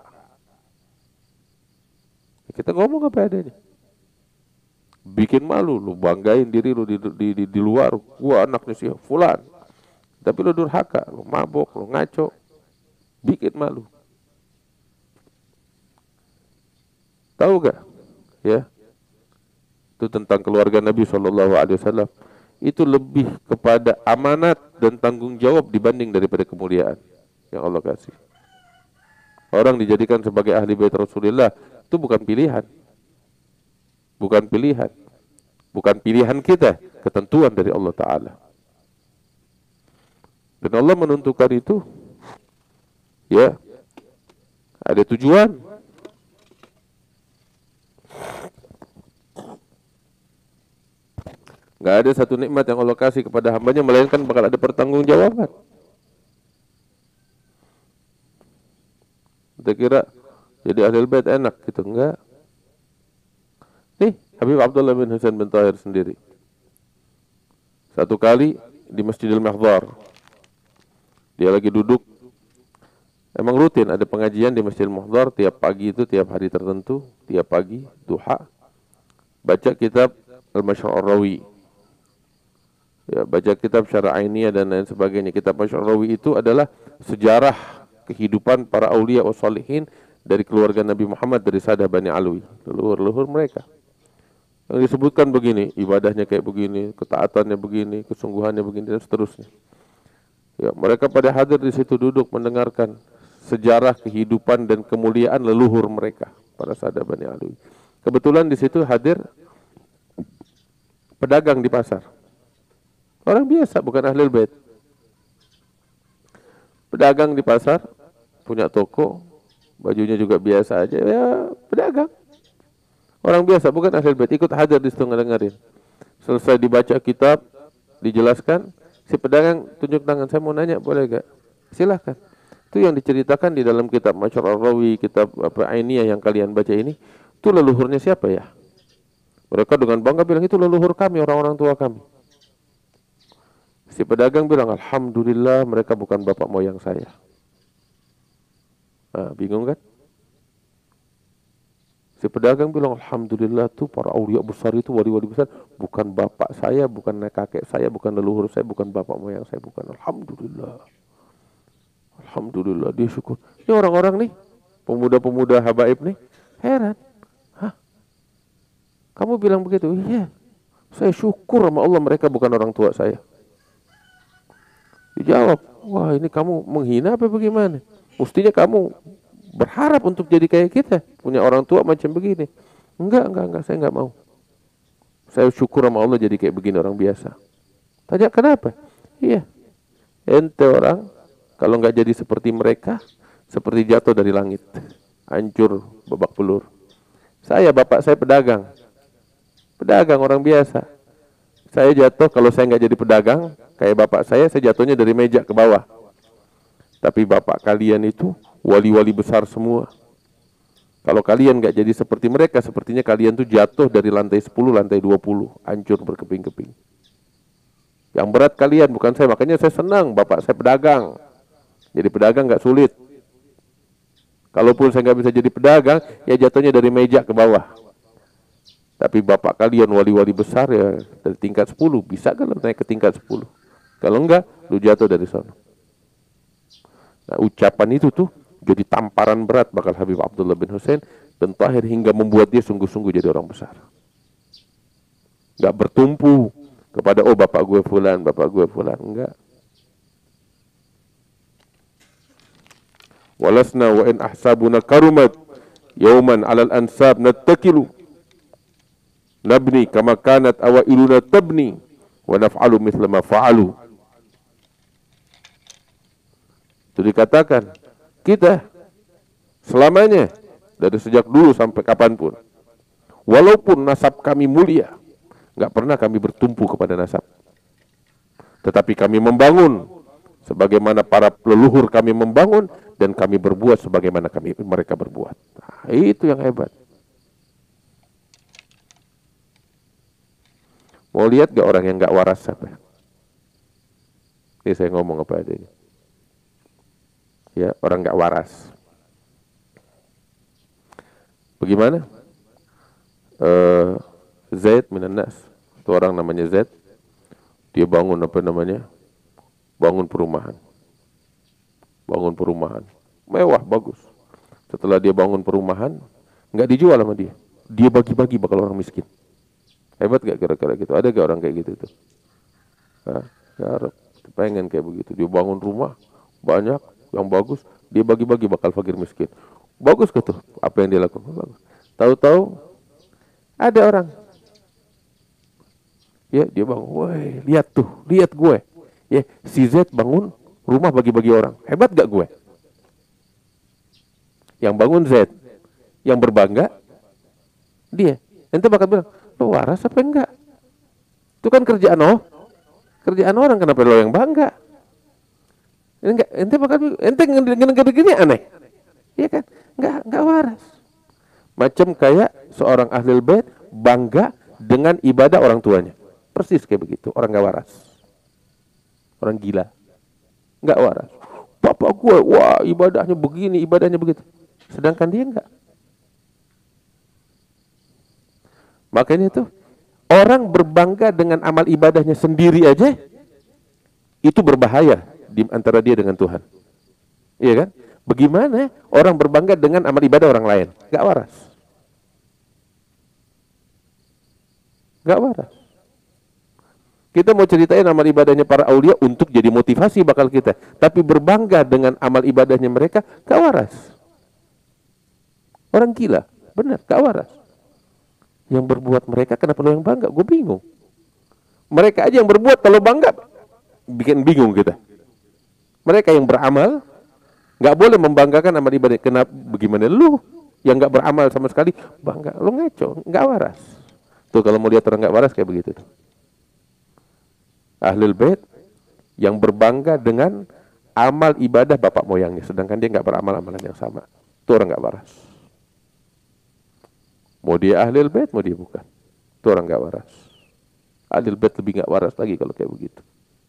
Kita ngomong apa adanya. Bikin malu, lu banggain diri lu di luar, gua anaknya si fulan. Tapi lu durhaka, lu mabok, lu ngaco. Bikin malu. Tahu gak? Ya. Itu tentang keluarga Nabi Shallallahu Alaihi Wasallam. Itu lebih kepada amanat dan tanggung jawab dibanding daripada kemuliaan yang Allah kasih. Orang dijadikan sebagai ahli bait Rasulullah itu bukan pilihan. Bukan pilihan. Bukan pilihan kita, ketentuan dari Allah Ta'ala. Dan Allah menentukan itu, ya, ada tujuan. Nggak ada satu nikmat yang Allah kasih kepada hambanya melainkan bakal ada pertanggungjawaban. Kita kira jadi ahlul bait enak gitu, enggak. Nih, Habib Abdullah bin Husain bin Tahir sendiri. Satu kali di Masjidil Mahdhar. Dia lagi duduk. Emang rutin ada pengajian di Masjidil Mahdhar tiap pagi itu, tiap hari tertentu, tiap pagi duha. Baca kitab Al-Masy'ar-Rawi. Ya, baca kitab Syarah Ainiyah dan lain sebagainya. Kitab Masy'ar-Rawi itu adalah sejarah kehidupan para aulia wa salihin dari keluarga Nabi Muhammad, dari Sadah Bani Alwi, leluhur mereka. Yang disebutkan begini, ibadahnya kayak begini, ketaatannya begini, kesungguhannya begini dan seterusnya. Ya, mereka pada hadir di situ duduk mendengarkan sejarah kehidupan dan kemuliaan leluhur mereka, para Sadah Bani Alwi. Kebetulan di situ hadir pedagang di pasar. Orang biasa, bukan ahlul bait. Pedagang di pasar, punya toko, bajunya juga biasa aja, ya pedagang. Orang biasa, bukan ahlul bait, ikut hadir di situ ngedengerin. Selesai dibaca kitab, dijelaskan, si pedagang tunjuk tangan, saya mau nanya, boleh gak? Silahkan. Itu yang diceritakan di dalam kitab Masy'ar-Rawi, kitab Ainiyah yang kalian baca ini, itu leluhurnya siapa ya? Mereka dengan bangga bilang, itu leluhur kami, orang-orang tua kami. Si pedagang bilang, alhamdulillah mereka bukan bapak moyang saya. Nah, bingung kan? Si pedagang bilang, alhamdulillah tuh para aulia besar itu, wali-wali besar, bukan bapak saya, bukan kakek saya, bukan leluhur saya, bukan bapak moyang saya, bukan. Alhamdulillah. Alhamdulillah, dia syukur. Ini orang-orang nih, pemuda-pemuda habaib nih, heran. Hah? Kamu bilang begitu? Iya. Saya syukur sama Allah mereka bukan orang tua saya. Dijawab, wah ini kamu menghina apa bagaimana? Mestinya kamu berharap untuk jadi kayak kita, punya orang tua macam begini. Enggak, saya enggak mau. Saya syukur sama Allah jadi kayak begini orang biasa. Tanya kenapa? Iya, ente orang kalau enggak jadi seperti mereka, seperti jatuh dari langit, hancur babak belur. Saya, bapak saya pedagang orang biasa. Saya jatuh, kalau saya enggak jadi pedagang, kayak bapak saya jatuhnya dari meja ke bawah. Tapi bapak kalian itu wali-wali besar semua. Kalau kalian nggak jadi seperti mereka, sepertinya kalian tuh jatuh dari lantai 10, lantai 20, hancur berkeping-keping. Yang berat kalian, bukan saya. Makanya saya senang, bapak saya pedagang. Jadi pedagang nggak sulit. Kalaupun saya nggak bisa jadi pedagang, ya jatuhnya dari meja ke bawah. Tapi bapak kalian wali-wali besar ya dari tingkat 10, bisa kan naik ke tingkat 10. Kalau enggak, lu jatuh dari sana. Nah, ucapan itu tuh jadi tamparan berat bakal Habib Abdullah bin Husain bin Tahir hingga membuat dia sungguh-sungguh jadi orang besar. Gak bertumpu kepada bapak gue fulan, enggak. Walasna wa in ahsabuna karumat yauman 'alal ansab nattakilu nabni kama kanat awailuna tabni wa naf'alu mithla ma fa'alu. Itu dikatakan, kita selamanya, dari sejak dulu sampai kapanpun, walaupun nasab kami mulia, nggak pernah kami bertumpu kepada nasab. Tetapi kami membangun, sebagaimana para leluhur kami membangun, dan kami berbuat sebagaimana mereka berbuat. Nah, itu yang hebat. Mau lihat gak orang yang nggak waras apa? Ini saya ngomong apa adanya. Ya, orang nggak waras. Bagaimana? Zaid minan nas. Itu orang namanya Zaid. Dia bangun bangun perumahan. Mewah, bagus. Setelah dia bangun perumahan, nggak dijual sama dia. Dia bagi-bagi bakal orang miskin. Hebat gak kira-kira gitu? Ada gak orang kayak gitu tuh? Ya, pengen kayak begitu. Dia bangun rumah banyak, yang bagus, dia bagi-bagi bakal fakir miskin. Bagus ke tuh apa yang dia lakukan? Bagus. Tahu-tahu ada orang, ya dia bangun, woi lihat gue, ya si Z bangun rumah bagi-bagi orang, hebat gak gue? Yang bangun Z, yang berbangga dia. Ente bakal bilang, lo waras apa enggak? Itu kan kerjaan orang, kenapa lo yang bangga? Enggak, ente gini aneh. Iya kan? Enggak waras. Macam kayak seorang ahlul bait bangga dengan ibadah orang tuanya. Persis kayak begitu, orang enggak waras. Orang gila. Enggak waras. Bapak gue, wah ibadahnya begini, ibadahnya begitu. Sedangkan dia enggak. Makanya itu orang berbangga dengan amal ibadahnya sendiri aja itu berbahaya di antara dia dengan Tuhan. Iya kan? Bagaimana orang berbangga dengan amal ibadah orang lain? Gak waras. Gak waras. Kita mau ceritain amal ibadahnya para aulia untuk jadi motivasi bakal kita. Tapi berbangga dengan amal ibadahnya mereka, gak waras. Orang gila, benar, gak waras. Yang berbuat mereka, kenapa lo yang bangga? Gue bingung. Mereka aja yang berbuat, kalau bangga, bikin bingung kita. Mereka yang beramal, nggak boleh membanggakan amal ibadah. Kenapa? Bagaimana lu yang nggak beramal sama sekali bangga? Lu ngaco, nggak waras. Tuh kalau mau lihat orang nggak waras kayak begitu. Ahlul bait yang berbangga dengan amal ibadah bapak moyangnya, sedangkan dia nggak beramal amalan yang sama. Itu orang nggak waras. Mau dia ahlul bait, mau dia bukan. Itu itu orang nggak waras. Ahlul Bait lebih nggak waras lagi kalau kayak begitu.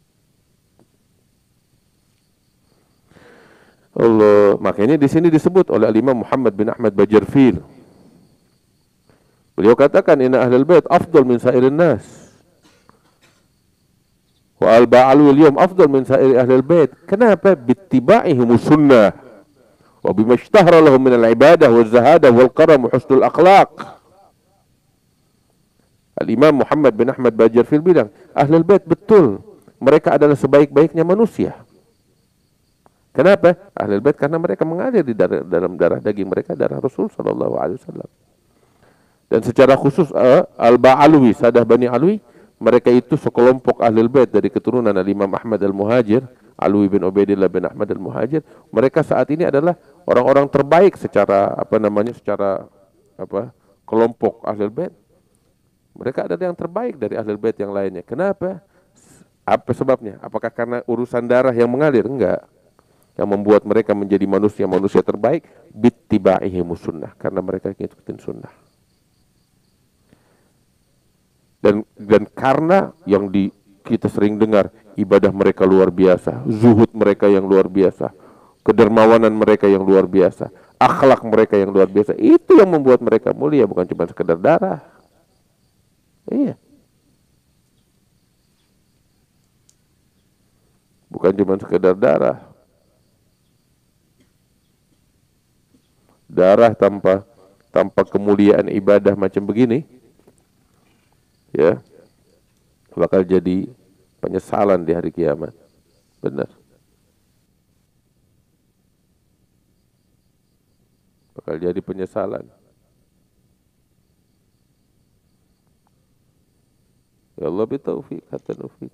Allah, makanya di sini disebut oleh Imam Muhammad bin Ahmad Bajarfil. Beliau katakan inna ahlul bait afdal min sairin nas. Wa al-ba'alu al-yawm afdal min sairi ahlul bait. Kenapa? Bittiba'ihim sunnah. Wa bima ishtahara lahum min al-ibadah wal zahadah wal karam wa husnul akhlaq. Al-Imam Muhammad bin Ahmad Bajarfil bilang, ahlul bait betul, mereka adalah sebaik-baiknya manusia. Kenapa? Ahlul bait karena mereka mengalir di dalam darah daging mereka, darah Rasul sallallahu alaihi wasallam. Dan secara khusus Al-Ba'alwi, Sadah Bani Alwi, mereka itu sekelompok ahlul bait dari keturunan Imam Ahmad Al-Muhajir, Alwi bin Ubaidillah bin Ahmad Al-Muhajir. Mereka saat ini adalah orang-orang terbaik secara kelompok ahlul bait. Mereka adalah yang terbaik dari ahlul bait yang lainnya. Kenapa? Apa sebabnya? Apakah karena urusan darah yang mengalir? Enggak. Yang membuat mereka menjadi manusia terbaik bittiba'ihim sunnah, karena mereka ngikutin sunnah. Dan karena yang kita sering dengar, ibadah mereka luar biasa, zuhud mereka yang luar biasa, kedermawanan mereka yang luar biasa, akhlak mereka yang luar biasa, itu yang membuat mereka mulia, bukan cuma sekedar darah. Iya. Bukan cuma sekedar darah. Darah tanpa kemuliaan ibadah macam begini, ya, bakal jadi penyesalan di hari kiamat. Benar. Bakal jadi penyesalan. Ya Allah bitaufiq, kata Nufiq.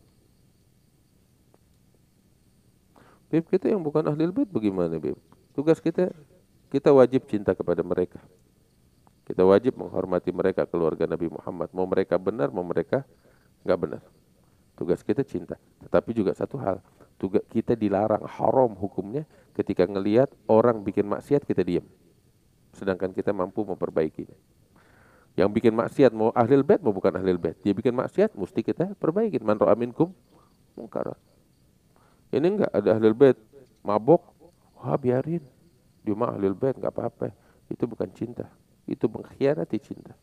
Bib, kita yang bukan ahlul bait bagaimana, Bib? Tugas kita wajib cinta kepada mereka. Kita wajib menghormati mereka, keluarga Nabi Muhammad. Mau mereka benar, mau mereka nggak benar. Tugas kita cinta. Tetapi juga satu hal, tugas kita dilarang, haram hukumnya ketika ngelihat orang bikin maksiat kita diam. Sedangkan kita mampu memperbaikinya. Yang bikin maksiat mau ahlul bait mau bukan ahlul bait, dia bikin maksiat mesti kita perbaikin. Man ra'a minkum munkaran. Ini enggak ada ahlul bait mabok, wah biarin. Dia mah ahlul bait enggak apa-apa. Itu bukan cinta. Itu mengkhianati cinta.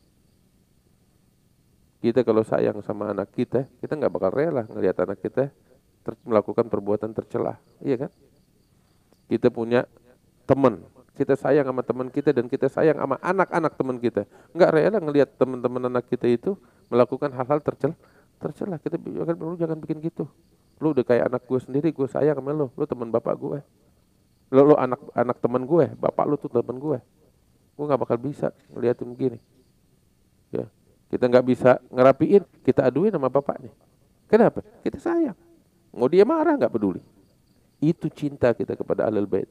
Kita kalau sayang sama anak kita enggak bakal rela ngelihat anak kita melakukan perbuatan tercela. Iya kan? Kita punya teman, kita sayang sama teman kita dan kita sayang sama anak-anak teman kita. Enggak rela ngelihat teman-teman anak kita itu melakukan hal-hal tercela. Kita jangan bikin gitu. Lu udah kayak anak gue sendiri, gue sayang sama lu teman bapak gue. Lu anak teman gue, bapak lu tuh teman gue. Gue nggak bakal bisa ngeliatin begini. Ya, kita nggak bisa ngerapiin, kita aduin sama bapaknya. Kenapa? Kita sayang. Mau dia marah nggak peduli. Itu cinta kita kepada ahlul bait.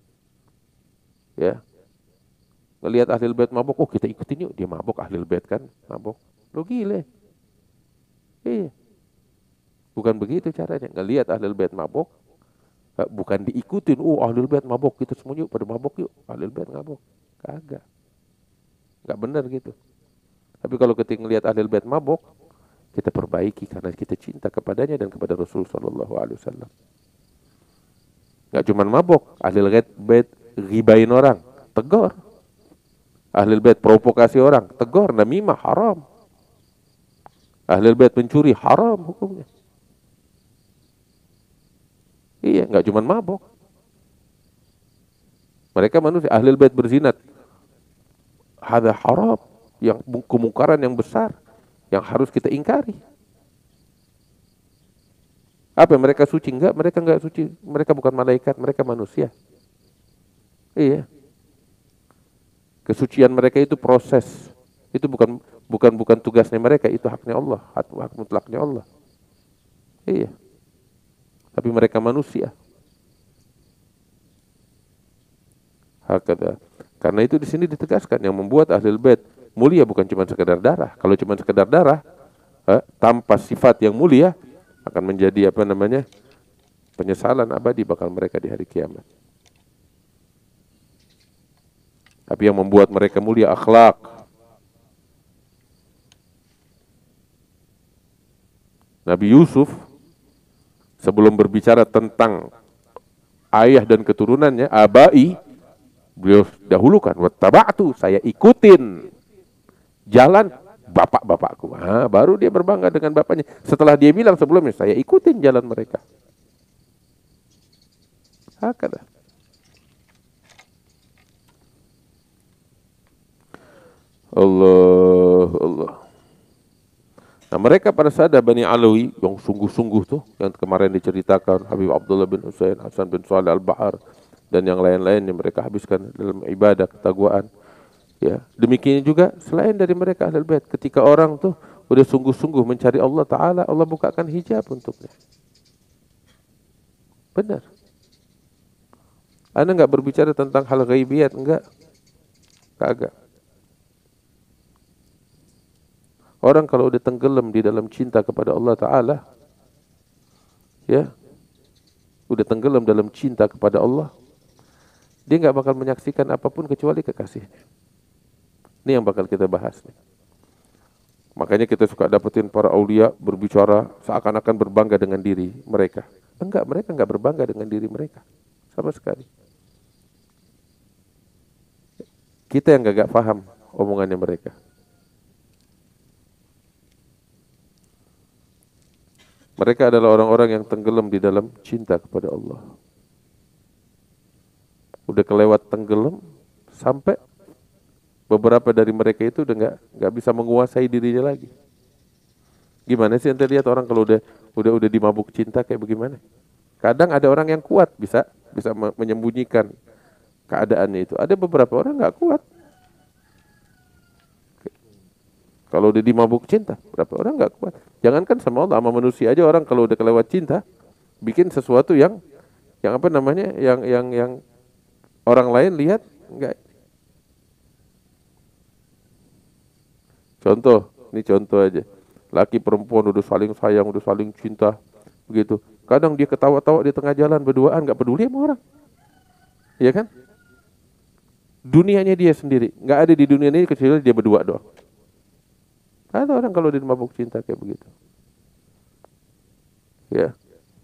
Ya, ngelihat ahlul bait mabok, oh kita ikutin yuk, dia mabok, ahlul bait kan mabok. Lu gile. Iya. Bukan begitu caranya. Ngelihat ahlul bait mabok, bukan diikutin. Oh ahlul bait mabok, kita semua yuk pada mabok yuk. Ahlul bait mabok. Kagak. Enggak benar gitu. Tapi kalau ketika ngelihat ahlul bait mabok, kita perbaiki karena kita cinta kepadanya dan kepada Rasul sallallahu alaihi wasallam. Enggak cuma mabok, ahlul bait ghibain orang, tegur. Ahlul bait provokasi orang, tegur. Namimah haram. Ahlul bait mencuri haram hukumnya. Iya, enggak cuma mabok. Mereka manusia, ahlul bait berzinat. Hadza haram, yang kemungkaran yang besar yang harus kita ingkari. Apa mereka suci? Enggak, mereka enggak suci. Mereka bukan malaikat, mereka manusia. Iya. Kesucian mereka itu proses. Itu bukan tugasnya mereka, itu haknya Allah, hak mutlaknya Allah. Iya. Tapi mereka manusia. Hakada. Karena itu di sini ditegaskan yang membuat ahlul bait mulia bukan cuma sekedar darah. Kalau cuma sekedar darah tanpa sifat yang mulia akan menjadi penyesalan abadi bakal mereka di hari kiamat. Tapi yang membuat mereka mulia akhlak. Nabi Yusuf sebelum berbicara tentang ayah dan keturunannya, abai, beliau dahulukan, wattaba'tu, saya ikutin jalan bapak-bapakku. Baru dia berbangga dengan bapaknya. Setelah dia bilang sebelumnya, saya ikutin jalan mereka. Hakada. Allah. Nah, mereka pada saat ada Bani Alawi yang sungguh-sungguh tuh, yang kemarin diceritakan Habib Abdullah bin Husain, Hasan bin Salih Al-Bahar, dan yang lain-lain yang mereka habiskan dalam ibadah ketakwaan. Ya, demikian juga selain dari mereka Ahlul Bait, ketika orang tuh udah sungguh-sungguh mencari Allah Ta'ala, Allah bukakan hijab untuknya. Benar. Anda nggak berbicara tentang hal ghaibiyat, enggak? Kagak. Orang kalau udah tenggelam di dalam cinta kepada Allah Ta'ala, ya, udah tenggelam dalam cinta kepada Allah, dia nggak bakal menyaksikan apapun kecuali kekasihnya. Ini yang bakal kita bahas nih. Makanya kita suka dapetin para aulia berbicara seakan-akan berbangga dengan diri mereka. Enggak, mereka enggak berbangga dengan diri mereka sama sekali. Kita yang gak paham omongannya mereka. Mereka adalah orang-orang yang tenggelam di dalam cinta kepada Allah. Udah kelewat tenggelam sampai beberapa dari mereka itu udah nggak bisa menguasai dirinya lagi. Gimana sih ente lihat orang kalau udah dimabuk cinta kayak bagaimana? Kadang ada orang yang kuat bisa menyembunyikan keadaannya itu. Ada beberapa orang nggak kuat. Kalau udah dimabuk cinta, berapa orang nggak kuat? Jangankan sama Allah, sama manusia aja orang kalau udah kelewat cinta, bikin sesuatu yang apa namanya, yang orang lain lihat nggak. Contoh, ini contoh aja. Laki perempuan udah saling sayang, udah saling cinta, begitu. Kadang dia ketawa-tawa di tengah jalan berduaan, nggak peduli sama orang, iya kan? Dunianya dia sendiri, nggak ada di dunia ini kecuali dia berdua doang. Ada orang kalau dia mabuk cinta kayak begitu. Ya.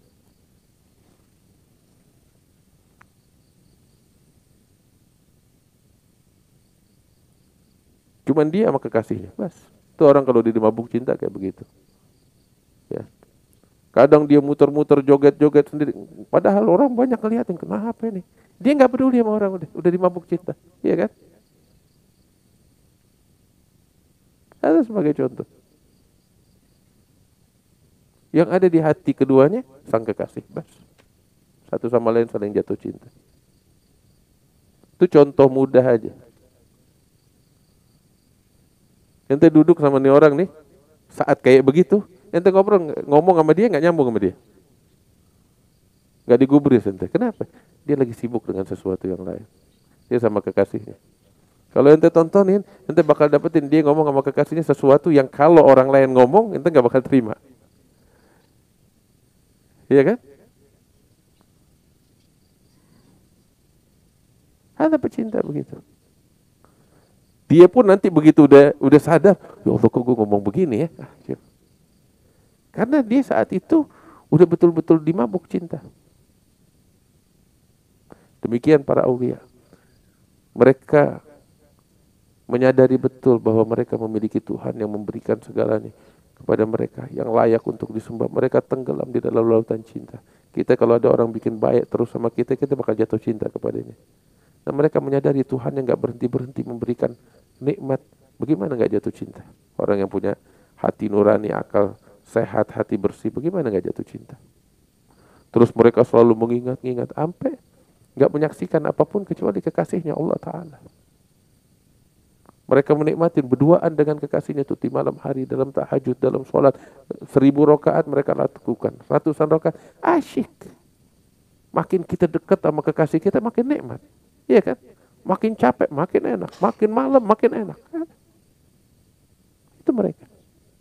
Cuman dia sama kekasihnya, bas. Itu orang kalau dia mabuk cinta kayak begitu. Ya. Kadang dia muter-muter joget-joget sendiri. Padahal orang banyak ngeliatin, kenapa ini? Dia nggak peduli sama orang, udah dimabuk cinta, iya kan? Ada sebagai contoh. Yang ada di hati keduanya sang kekasih, bas. Satu sama lain saling jatuh cinta. Itu contoh mudah aja. Ente duduk sama nih orang nih, saat kayak begitu, ente ngomong sama dia nggak nyambung sama dia, nggak digubris ente. Kenapa? Dia lagi sibuk dengan sesuatu yang lain. Dia sama kekasihnya. Kalau ente tontonin, ente bakal dapetin dia ngomong sama kekasihnya sesuatu yang kalau orang lain ngomong, ente nggak bakal terima. Iya kan? Ada pecinta begitu. Dia pun nanti begitu udah sadar, ya Allah kok gue ngomong begini ya. Karena dia saat itu udah betul-betul dimabuk cinta. Demikian para aulia. Mereka menyadari betul bahwa mereka memiliki Tuhan yang memberikan segalanya kepada mereka, yang layak untuk disembah. Mereka tenggelam di dalam lautan cinta. Kita kalau ada orang bikin baik terus sama kita bakal jatuh cinta kepadanya. Dan mereka menyadari Tuhan yang gak berhenti-berhenti memberikan nikmat. Bagaimana gak jatuh cinta? Orang yang punya hati nurani, akal sehat, hati bersih, bagaimana gak jatuh cinta? Terus mereka selalu mengingat-ingat sampai gak menyaksikan apapun kecuali kekasihnya Allah Ta'ala. Mereka menikmati berduaan dengan kekasihnya itu di malam hari, dalam tahajud, dalam sholat. 1000 rakaat mereka lakukan, ratusan rakaat, asyik. Makin kita dekat sama kekasih kita makin nikmat, iya kan? Makin capek makin enak, makin malam makin enak. Itu mereka.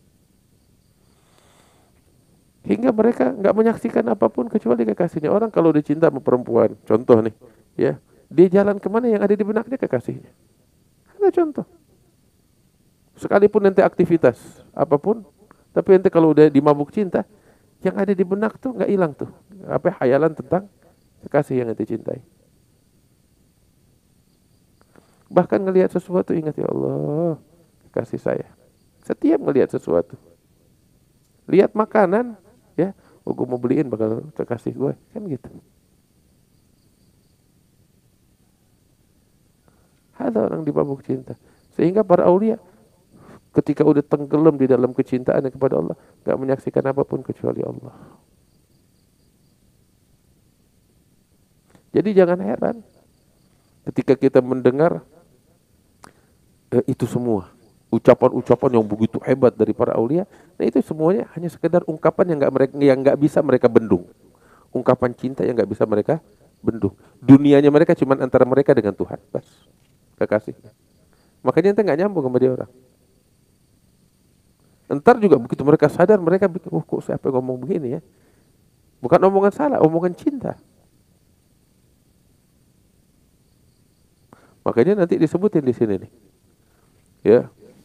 Hingga mereka nggak menyaksikan apapun kecuali kekasihnya. Orang kalau dicinta sama perempuan, contoh nih, ya, dia jalan kemana yang ada di benaknya kekasihnya. Ada contoh. Sekalipun nanti aktivitas apapun, Tapi ente kalau udah dimabuk cinta, yang ada di benak tuh nggak hilang tuh. Apa hayalan tentang kekasih yang ente cintai. Bahkan ngelihat sesuatu ingat, ya Allah, kekasih saya. Setiap ngelihat sesuatu. Lihat makanan, ya, oh gue mau beliin bakal kekasih gue, kan gitu. Ada orang dimabuk cinta. Sehingga para aulia ketika udah tenggelam di dalam kecintaannya kepada Allah, gak menyaksikan apapun kecuali Allah. Jadi jangan heran ketika kita mendengar itu semua ucapan-ucapan yang begitu hebat dari para aulia. Nah itu semuanya hanya sekedar ungkapan yang nggak bisa mereka bendung, ungkapan cinta yang nggak bisa mereka bendung. Dunianya mereka cuma antara mereka dengan Tuhan, bas, kekasih. Makanya ente nggak nyambung sama dia orang. Entar juga begitu mereka sadar, mereka bikin, kok siapa yang ngomong begini ya? Bukan omongan salah, omongan cinta. Makanya nanti disebutin di sini nih. Ya.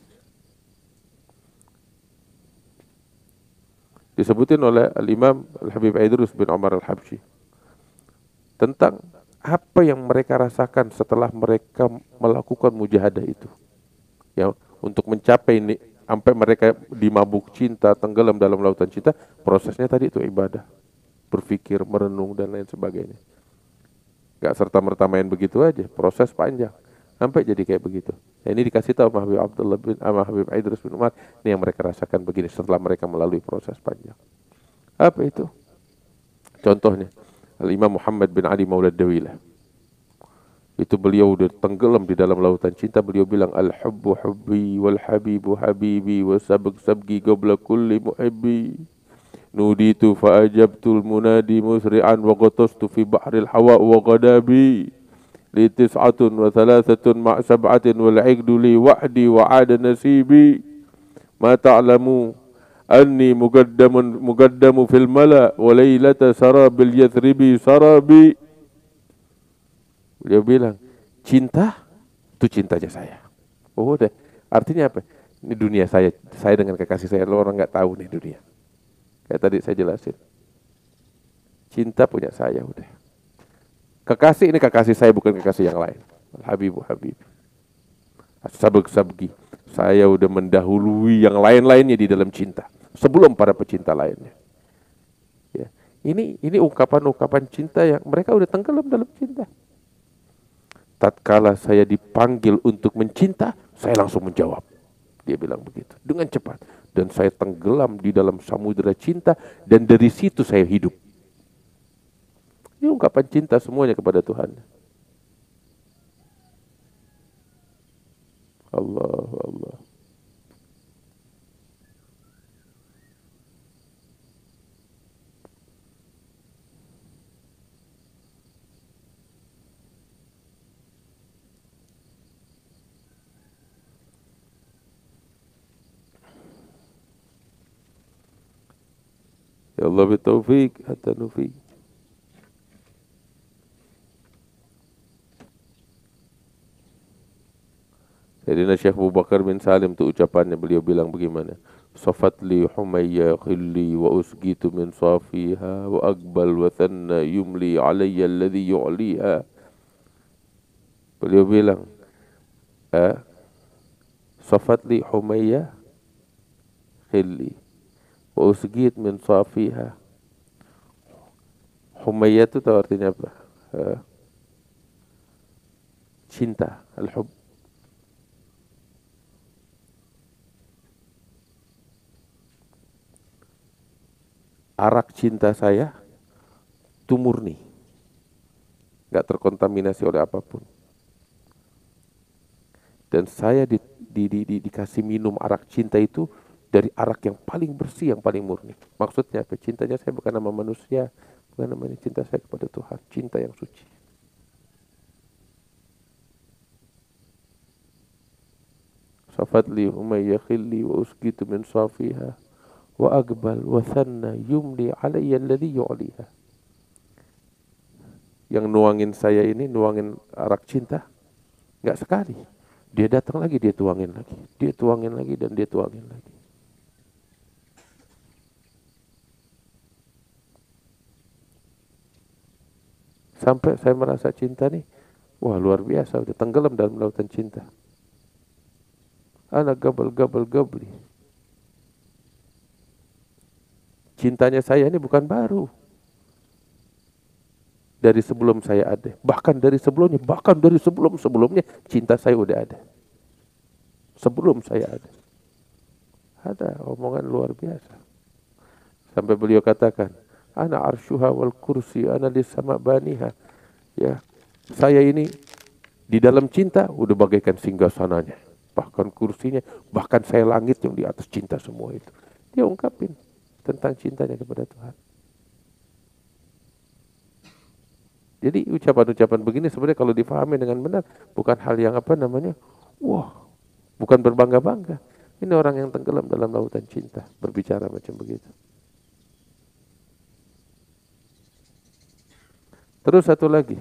Disebutin oleh Al-Imam Al-Habib Aidrus bin Umar Al-Habsyi tentang apa yang mereka rasakan setelah mereka melakukan mujahadah itu. Ya, untuk mencapai ini sampai mereka dimabuk cinta, tenggelam dalam lautan cinta, prosesnya tadi itu ibadah, berpikir, merenung dan lain sebagainya. Gak serta-merta main begitu aja, proses panjang sampai jadi kayak begitu. Nah, ini dikasih tahu sama Habib Abdullah bin Habib Aidrus bin Umar, ini yang mereka rasakan begini setelah mereka melalui proses panjang. Apa itu? Contohnya Al-Imam Muhammad bin Ali Maulad Dawilah. Itu beliau udah tenggelam di dalam lautan cinta. Beliau bilang, al-hubbu hubbi wal habibu habibi wa sabgi qabla kulli muhibbi. Nuditu fa'ajabtul munadi musri'an wa qatastu fi bahril hawa wa qadabi. Li tis'atun wa thalathatun ma' sab'atin wal 'iqdu li wahdi wa 'ada nasibi. Ma ta'lamu anni muqaddamu fil mala wa laylata sarabil yathribi sarabi. Beliau bilang, cinta itu cintanya saya. Oh udah, artinya apa? Ini dunia saya dengan kekasih saya. Lo orang nggak tahu nih dunia. Kayak tadi saya jelasin. Cinta punya saya udah. Kekasih ini kekasih saya, bukan kekasih yang lain. Habibu habib. Sabgi. Saya udah mendahului yang lain-lainnya di dalam cinta. Sebelum para pecinta lainnya. Ya. Ini ungkapan-ungkapan cinta yang mereka udah tenggelam dalam cinta. Tatkala saya dipanggil untuk mencinta, saya langsung menjawab. Dia bilang begitu, dengan cepat. Dan saya tenggelam di dalam samudera cinta, dan dari situ saya hidup. Ini ungkapan cinta semuanya kepada Tuhan. Allah, Allah. Ya Allah bitaufiq hatta nufiq. Sayyidina Syekh Abu Bakar bin Salim itu ucapannya, beliau bilang bagaimana? Safat li humayya khilli wa usgitu min safiha wa aqbal wa thanna yumli alayya alladhi yu'liha. Beliau bilang, safat li humayya khilli wa usgit min safiha. Humayya itu tahu artinya apa? Cinta, al-hub. Arak cinta saya itu murni, gak terkontaminasi oleh apapun. Dan saya dikasih minum arak cinta itu dari arak yang paling bersih, yang paling murni. Maksudnya apa? Cintanya saya bukan sama manusia, bukan namanya cinta saya kepada Tuhan, cinta yang suci. Safat li umayya khilli wa usgitu min safiha wa aqbal wa thanna yumli alayya alladhi yu'liha. Yang nuangin saya ini, nuangin arak cinta, enggak sekali. Dia datang lagi, dia tuangin lagi. Dia tuangin lagi dan dia tuangin lagi. Sampai saya merasa cinta nih, wah luar biasa, udah tenggelam dalam lautan cinta. Anak gabal-gabal-gabli. Cintanya saya ini bukan baru. Dari sebelum saya ada. Bahkan dari sebelum-sebelumnya, cinta saya udah ada. Sebelum saya ada. Ada omongan luar biasa. Sampai beliau katakan, ana arsyuha wal kursi, ana di sama baniha. Ya, saya ini di dalam cinta udah bagaikan singgasananya. Bahkan kursinya, bahkan saya langit yang di atas cinta semua itu. Dia ungkapin tentang cintanya kepada Tuhan. Jadi ucapan-ucapan begini sebenarnya kalau difahami dengan benar, bukan hal yang wah, bukan berbangga-bangga. Ini orang yang tenggelam dalam lautan cinta, berbicara macam begitu. Terus satu lagi,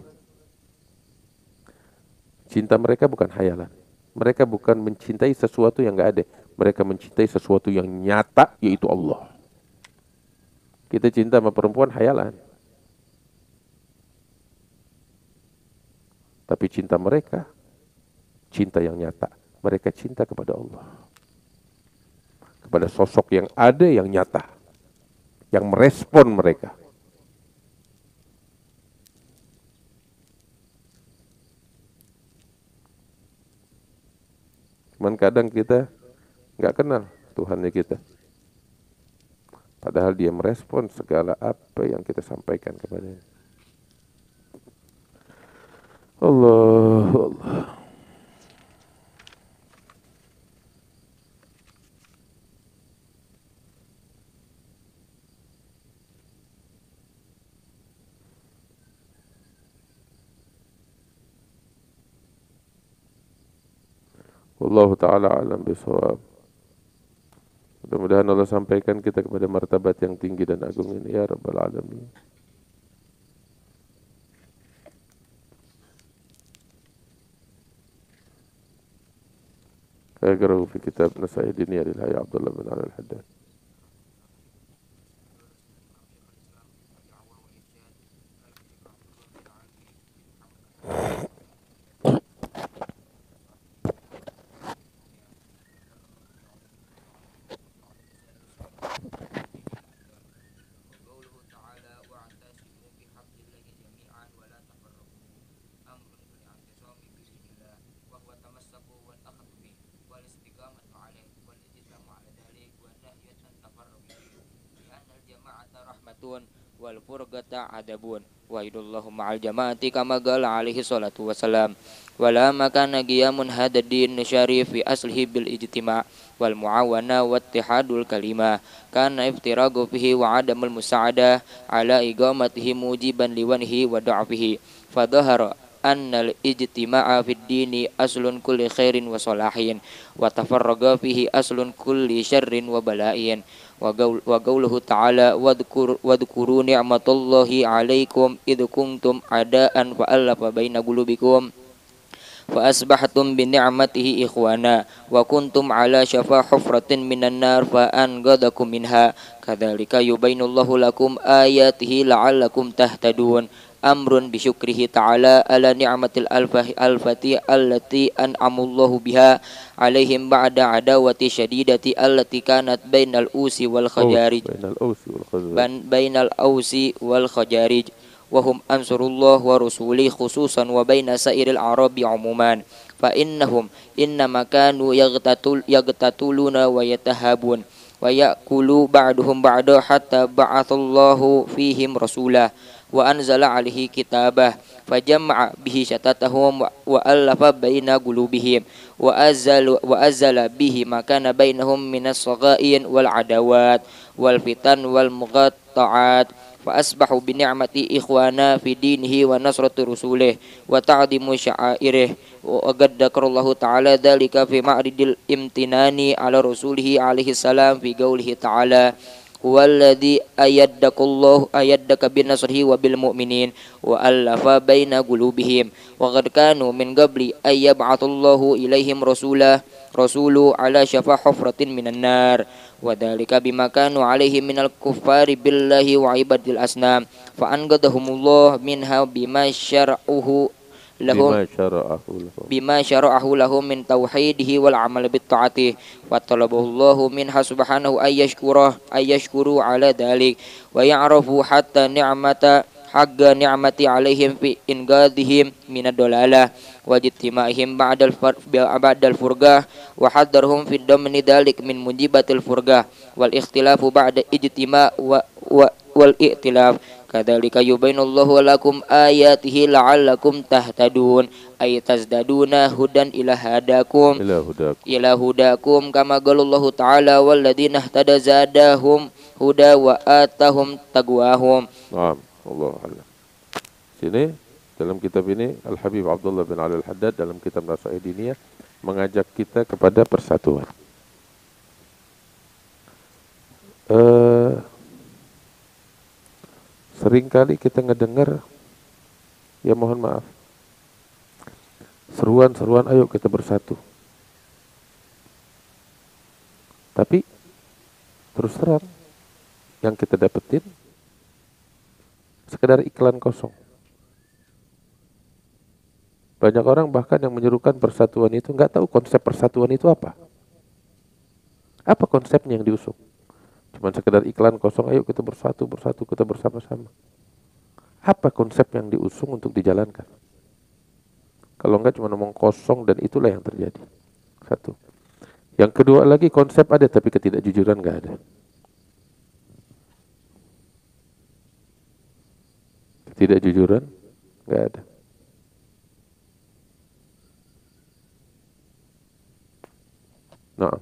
cinta mereka bukan hayalan. Mereka bukan mencintai sesuatu yang gak ada. Mereka mencintai sesuatu yang nyata, yaitu Allah. Kita cinta sama perempuan hayalan. Tapi cinta mereka, cinta yang nyata. Mereka cinta kepada Allah. Kepada sosok yang ada, yang nyata. Yang merespon mereka. Cuman kadang kita nggak kenal Tuhannya kita. Padahal dia merespon segala apa yang kita sampaikan kepadanya. Allah, Allah. Wallahu ta'ala alam bisawab. Mudah-mudahan Allah sampaikan kita kepada martabat yang tinggi dan agung ini ya Rabbal Alamin. Agarau fi kitab Nasaidini Alilhaya Abdullah bin Al-Haddad. wal furqata adabun wa idullahu ma'al jamaati kama qala alaihi salatu wasalam wala makana qiyamun hadadin syarif fi aslihi bil ijtima' wal muawana wa ittihadul kalima kana iftiragu fihi wa adamul musa'adah ala iqamatihi mujiban liwanhi wa da'fihi fadhahara annal ijtima'a fid dini aslun kulli khairin wa salahin wa tafarraga fihi aslun kulli syarrin wa bala'in wa qauluhu ta'ala wadhkuru ni'matallahi 'alaikum id kuntum adaan fa allafa baina qulubikum fa asbahtum bi ni'matihi ikhwana wa kuntum 'ala syafa hufratin minan nar fa anqadhakum minha kadzalika yubainullahu lakum ayatihi la'allakum tahtadun amrun bi syukrihi ta'ala ala ni'matil alfati allati an'amullahu biha alaihim ba'da adawati syadidati allati kanat bainal usi wal khajarij bainal ausi wal khajarij wa hum ansurullah wa rusuli khususan wa baina sairil arabi umuman fa innahum innama kanu yagtatuluna wa yatahabun wa ya'kulu ba'duhum ba'da hatta ba'athallahu fihim rasulah wa anzala alihi kitabah fajama'a bihi syatatahum wa allafa baina qulubihim wa azala bihi makana bainahum minas saghain wal adawat wal fitan wal mughatta'at fa asbahu bi ni'mati ikhwana fi dinihi wa nasrati rusulih wa ta'dimu sya'airih wa gaddakarallahu ta'ala dzalika fi ma'ridil imtinani ala rasulihi alaihi salam fi qaulihi ta'ala huwallazi ayyadaka binasrihi wa bil mu'minin wa allafa baina qulubihim wa qad kanu min qabli ayyab'atullahu ilaihim rasulu ala syafa hufratin minan nar wa dzalika bima kanu alaihi minal kuffari billahi wa ibadil asnam fa anqadhahumullah minha lahum bima syara'ahu lahum min tauhidihi wal amal bit taatih wa talabahullahu minha subhanahu ayyashkuru ala dhalik wa ya'rafu hatta hagga ni'mati alaihim fi ingadihim minad dalalah wa jittimaihim ba'dal furqah wa haddarhum fi damni dhalik min mujibatil furqah wal ikhtilafu ba'da ijtima' wal i'tilaf kadzalika yubainullahu lakum ayatihi la'allakum tahtadun ay tazdaduna hudan ila hudakum kama qalallahu ta'ala walladzina ihtada zadahum huda wa atahum taqwahum. Naam, Allahu a'lam. Sini dalam kitab ini Al-Habib Abdullah bin Ali Al-Haddad dalam kitab Nasaih Diniyah mengajak kita kepada persatuan. Seringkali kita ngedengar, ya mohon maaf, seruan-seruan ayo kita bersatu. Tapi terus terang yang kita dapetin sekedar iklan kosong. Banyak orang bahkan yang menyerukan persatuan itu nggak tahu konsep persatuan itu apa. Apa konsepnya yang diusung? Cuman sekedar iklan kosong, ayo kita bersatu, kita bersama-sama. Apa konsep yang diusung untuk dijalankan? Kalau enggak cuma ngomong kosong dan itulah yang terjadi. Satu. Yang kedua lagi konsep ada tapi ketidakjujuran enggak ada. Ketidakjujuran enggak ada. Nah.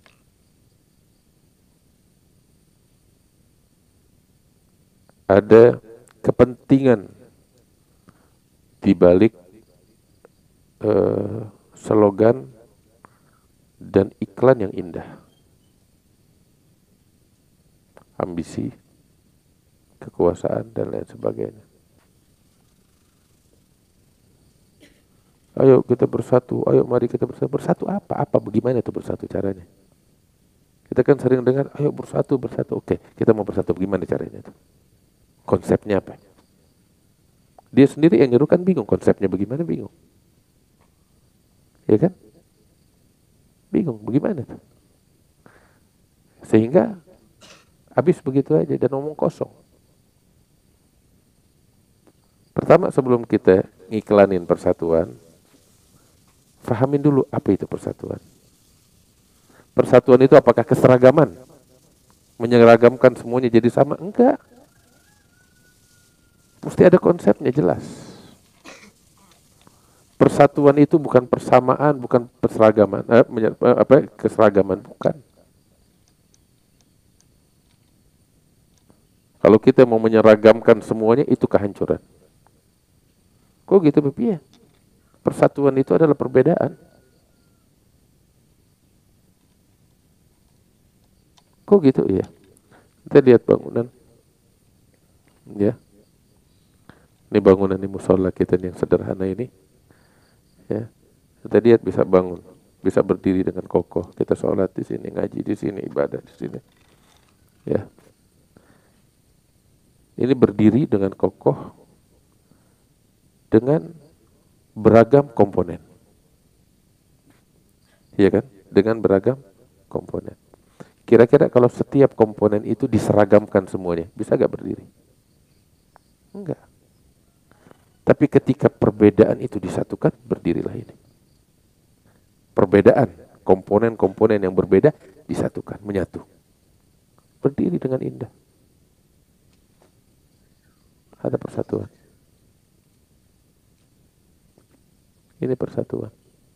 Ada kepentingan di balik slogan dan iklan yang indah. Ambisi, kekuasaan, dan lain sebagainya. Ayo kita bersatu, ayo mari kita bersatu. Bersatu apa? Apa bagaimana itu bersatu caranya? Kita kan sering dengar, ayo bersatu. Oke, kita mau bersatu, bagaimana caranya itu? Konsepnya apa? Dia sendiri yang nyeru kan bingung, konsepnya bagaimana bingung. Ya kan? Bingung, bagaimana tuh? Sehingga habis begitu aja dan ngomong kosong. Pertama sebelum kita ngiklanin persatuan, fahamin dulu apa itu persatuan. Persatuan itu apakah keseragaman? Menyeragamkan semuanya jadi sama? Enggak. Mesti ada konsepnya jelas. Persatuan itu bukan persamaan, bukan keseragaman, keseragaman bukan. Kalau kita mau menyeragamkan semuanya itu kehancuran. Kok gitu Bapak? Persatuan itu adalah perbedaan. Kok gitu ya? Kita lihat bangunan. Ya. Ini bangunan di musola kita yang sederhana ini. Ya. Kita lihat bisa bangun, bisa berdiri dengan kokoh. Kita sholat di sini, ngaji di sini, ibadah di sini. Ya. Ini berdiri dengan kokoh dengan beragam komponen. Iya kan? Dengan beragam komponen. Kira-kira kalau setiap komponen itu diseragamkan semuanya, bisa gak berdiri? Enggak. Tapi ketika perbedaan itu disatukan, berdirilah ini. Perbedaan, komponen-komponen yang berbeda disatukan, menyatu. Berdiri dengan indah. Ada persatuan. Ini persatuan.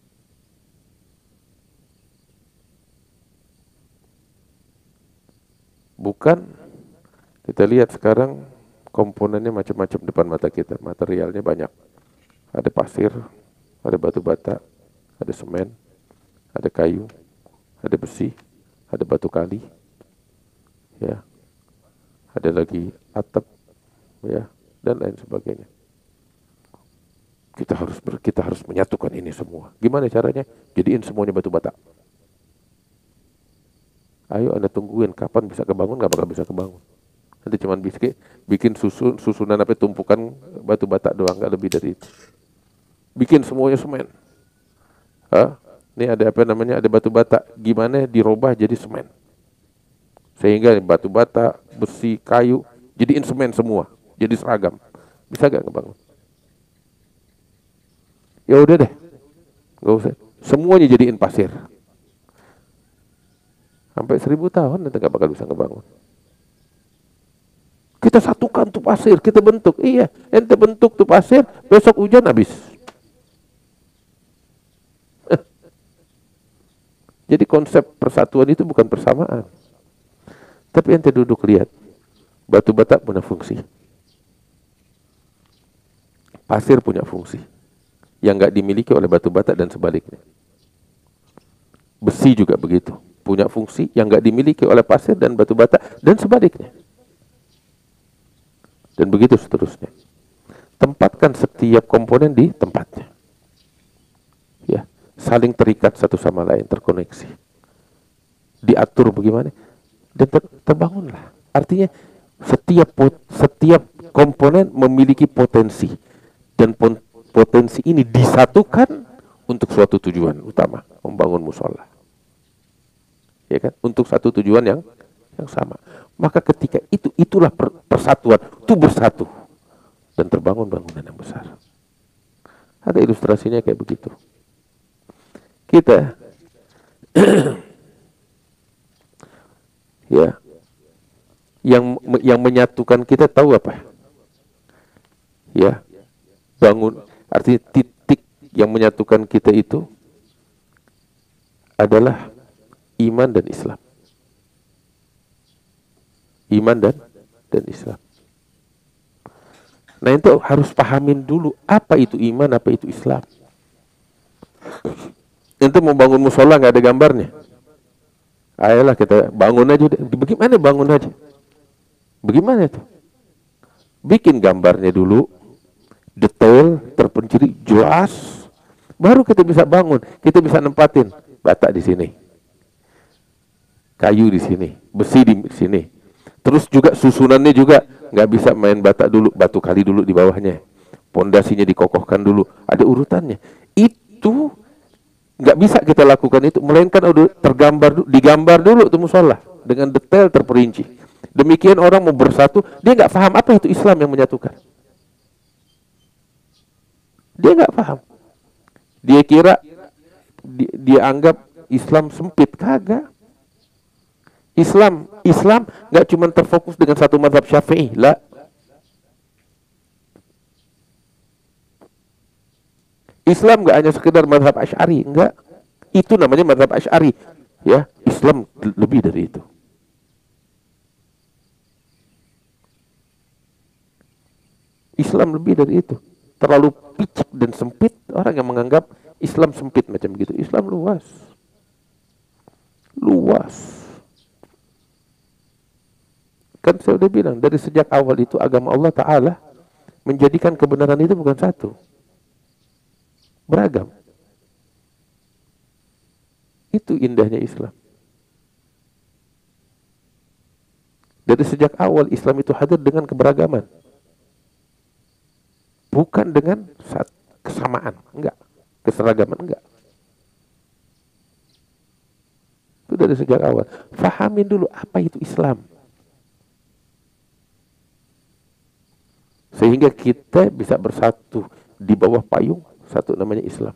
Bukan, kita lihat sekarang komponennya macam-macam depan mata kita, materialnya banyak. Ada pasir, ada batu bata, ada semen, ada kayu, ada besi, ada batu kali. Ya, ada lagi atap, ya, dan lain sebagainya. Kita harus menyatukan ini semua. Gimana caranya? Jadiin semuanya batu bata. Ayo Anda tungguin kapan bisa kebangun, nggak bakal bisa kebangun. Nanti cuma bikin susunan apa tumpukan batu bata doang, nggak lebih dari itu. Bikin semuanya semen. Ini ada apa namanya? Ada batu bata. Gimana dirubah jadi semen? Sehingga batu bata, besi, kayu jadiin semen semua, jadi seragam. Bisa nggak kebangun? Ya udah deh, nggak usah. Semuanya jadiin pasir. Sampai 1000 tahun nanti nggak bakal bisa ngebangun. Kita satukan tuh pasir, kita bentuk. Iya, ente bentuk tuh pasir, besok hujan habis. Jadi konsep persatuan itu bukan persamaan. Tapi ente duduk lihat, batu bata punya fungsi. Pasir punya fungsi. Yang nggak dimiliki oleh batu bata dan sebaliknya. Besi juga begitu. Punya fungsi yang nggak dimiliki oleh pasir dan batu bata dan sebaliknya. Dan begitu seterusnya. Tempatkan setiap komponen di tempatnya. Ya, saling terikat satu sama lain, terkoneksi. Diatur bagaimana? Dan terbangunlah. Artinya setiap komponen memiliki potensi, dan potensi ini disatukan untuk suatu tujuan utama, membangun musola. Ya kan? Untuk satu tujuan yang sama. Maka ketika itulah persatuan, itu bersatu dan terbangun bangunan yang besar. Ada ilustrasinya kayak begitu. Kita ya, yang menyatukan kita tahu apa? Ya, bangun, artinya titik yang menyatukan kita itu adalah iman dan Islam. Iman dan Islam. Nah, itu harus pahamin dulu apa itu iman, apa itu Islam. Itu mau bangun musola nggak ada gambarnya. Ayolah kita bangun aja. Bagaimana bangun aja? Bagaimana itu? Bikin gambarnya dulu, detail, terperinci, jelas, baru kita bisa bangun. Kita bisa nempatin bata di sini, kayu di sini, besi di sini. Terus juga susunannya juga nggak bisa main bata dulu, batu kali dulu di bawahnya, pondasinya dikokohkan dulu, ada urutannya. Itu nggak bisa kita lakukan itu, melainkan udah digambar dulu tuh musola dengan detail terperinci. Demikian orang mau bersatu, dia nggak paham apa itu Islam yang menyatukan. Dia nggak paham. Dia kira dia anggap Islam sempit, kagak. Islam nggak cuma terfokus dengan satu mazhab Syafi'i, lah. Islam nggak hanya sekedar mazhab Asy'ari, enggak. Itu namanya mazhab Asy'ari, ya. Islam lebih dari itu. Islam lebih dari itu. Terlalu picik dan sempit, orang yang menganggap Islam sempit macam gitu. Islam luas. Luas. Kan saya udah bilang, dari sejak awal itu agama Allah Ta'ala menjadikan kebenaran itu bukan satu. Beragam. Itu indahnya Islam. Dari sejak awal Islam itu hadir dengan keberagaman. Bukan dengan kesamaan, enggak. Keseragaman, enggak. Itu dari sejak awal. Fahamin dulu apa itu Islam. Sehingga kita bisa bersatu di bawah payung satu namanya Islam.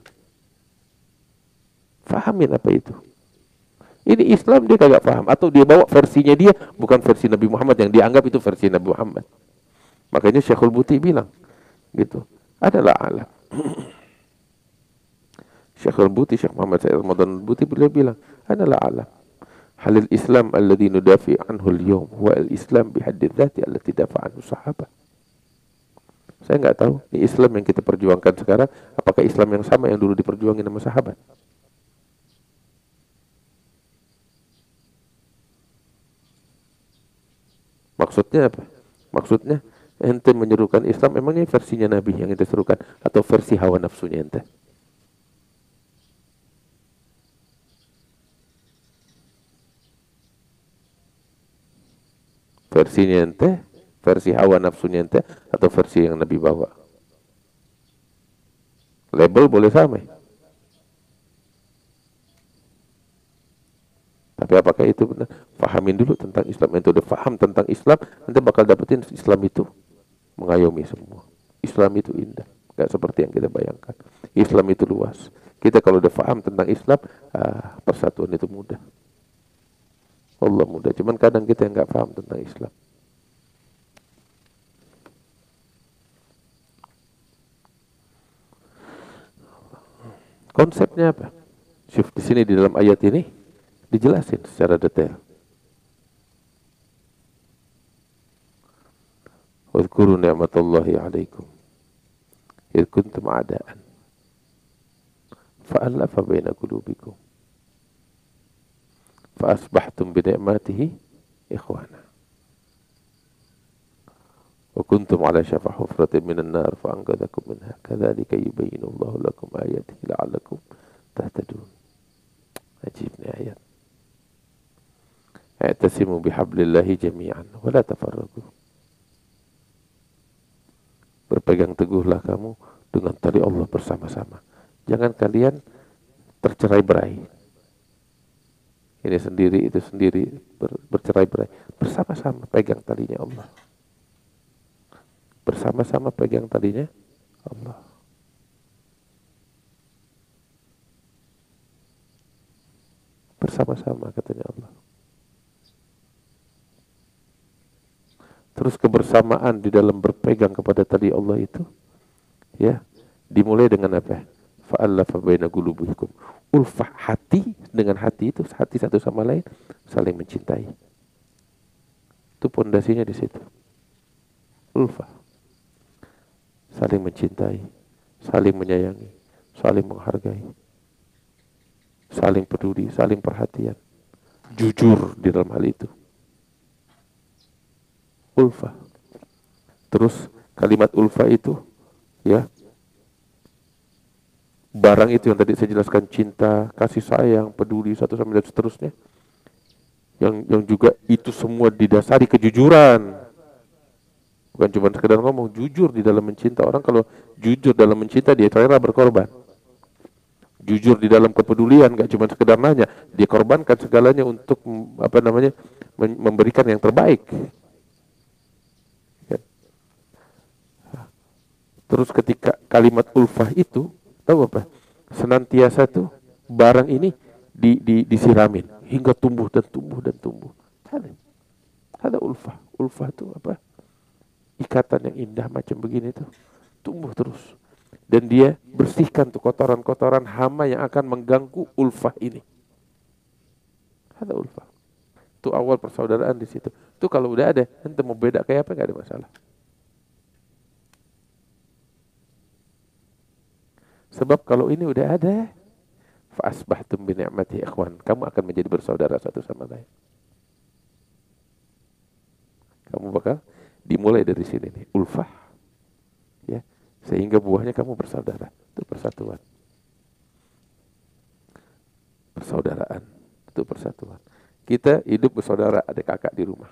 Fahamin apa itu. Ini Islam dia kagak paham, atau dia bawa versinya dia, bukan versi Nabi Muhammad yang dianggap itu versi Nabi Muhammad. Makanya Syekhul Buti bilang gitu, adalah alam. Syekhul Buti, Syekh Muhammad Said Ramadan Buti, beliau bilang adalah alam. Halil Islam alladhi nudafi anhu al-yawm wa al-Islam bihaddid dhati allati dafa anhu sahabat. Saya nggak tahu, ini Islam yang kita perjuangkan sekarang, apakah Islam yang sama yang dulu diperjuangin sama sahabat? Maksudnya apa? Maksudnya ente menyerukan Islam, emangnya versinya Nabi yang ente serukan atau versi hawa nafsunya ente? Versinya ente, versi hawa nafsunya ente atau versi yang Nabi bawa? Label boleh sama. Tapi apakah itu benar? Fahamin dulu tentang Islam. Ente udah faham tentang Islam, ente bakal dapetin Islam itu mengayomi semua. Islam itu indah, gak seperti yang kita bayangkan. Islam itu luas. Kita kalau udah faham tentang Islam, persatuan itu mudah. Allah mudah. Cuman kadang kita yang gak paham tentang Islam. Konsepnya apa? Syuf, di sini di dalam ayat ini dijelasin secara detail. Wadhkuru ni'matallahi 'alaikum idh kuntum a'da'an fa'alafa baina qulubikum fa asbahtum bi ni'matihi ikhwana wa kuntum 'ala shafa hufratin minan nar fa anqadhakum minha kadzalika yubayyinu Allahu lakum ayatihi la'allakum tahtadun. Ajib ni ayat. I'tasimu bihablillahi jami'an wa la tafarraqu. Berpegang teguhlah kamu dengan tali Allah bersama-sama. Jangan kalian tercerai-berai. Ini sendiri, itu sendiri, bercerai-berai. Bersama-sama pegang talinya Allah. Bersama-sama pegang talinya Allah. Bersama-sama katanya Allah. Terus kebersamaan di dalam berpegang kepada tali Allah itu, ya, dimulai dengan apa? Fa'alafa baina qulubikum. Ulfah, hati dengan hati itu, hati satu sama lain saling mencintai. Itu pondasinya di situ. Ulfah. Saling mencintai, saling menyayangi, saling menghargai, saling peduli, saling perhatian. Jujur di dalam hal itu. Ulfah. Terus kalimat ulfah itu, ya, barang itu yang tadi saya jelaskan, cinta, kasih sayang, peduli satu sama lain dan seterusnya, yang juga itu semua didasari kejujuran. Bukan cuma sekedar ngomong, jujur di dalam mencinta. Orang kalau jujur dalam mencinta, dia rela berkorban. Jujur di dalam kepedulian, gak cuma sekedar nanya, dia korbankan segalanya untuk memberikan yang terbaik. Terus ketika kalimat ulfah itu, tahu apa? Senantiasa tuh barang ini disiramin hingga tumbuh dan tumbuh dan tumbuh. Ada ulfah. Ulfah itu apa? Ikatan yang indah macam begini tuh tumbuh terus. Dan dia bersihkan tuh kotoran-kotoran hama yang akan mengganggu ulfah ini. Ada ulfah. Itu awal persaudaraan di situ. Itu kalau udah ada, ente mau beda kayak apa nggak ada masalah. Sebab kalau ini udah ada, fa asbahtum bi ni'mati ikhwan, kamu akan menjadi bersaudara satu sama lain. Kamu bakal dimulai dari sini nih, ulfah. Ya, sehingga buahnya kamu bersaudara. Itu persatuan. Persaudaraan, itu persatuan. Kita hidup bersaudara, ada kakak di rumah.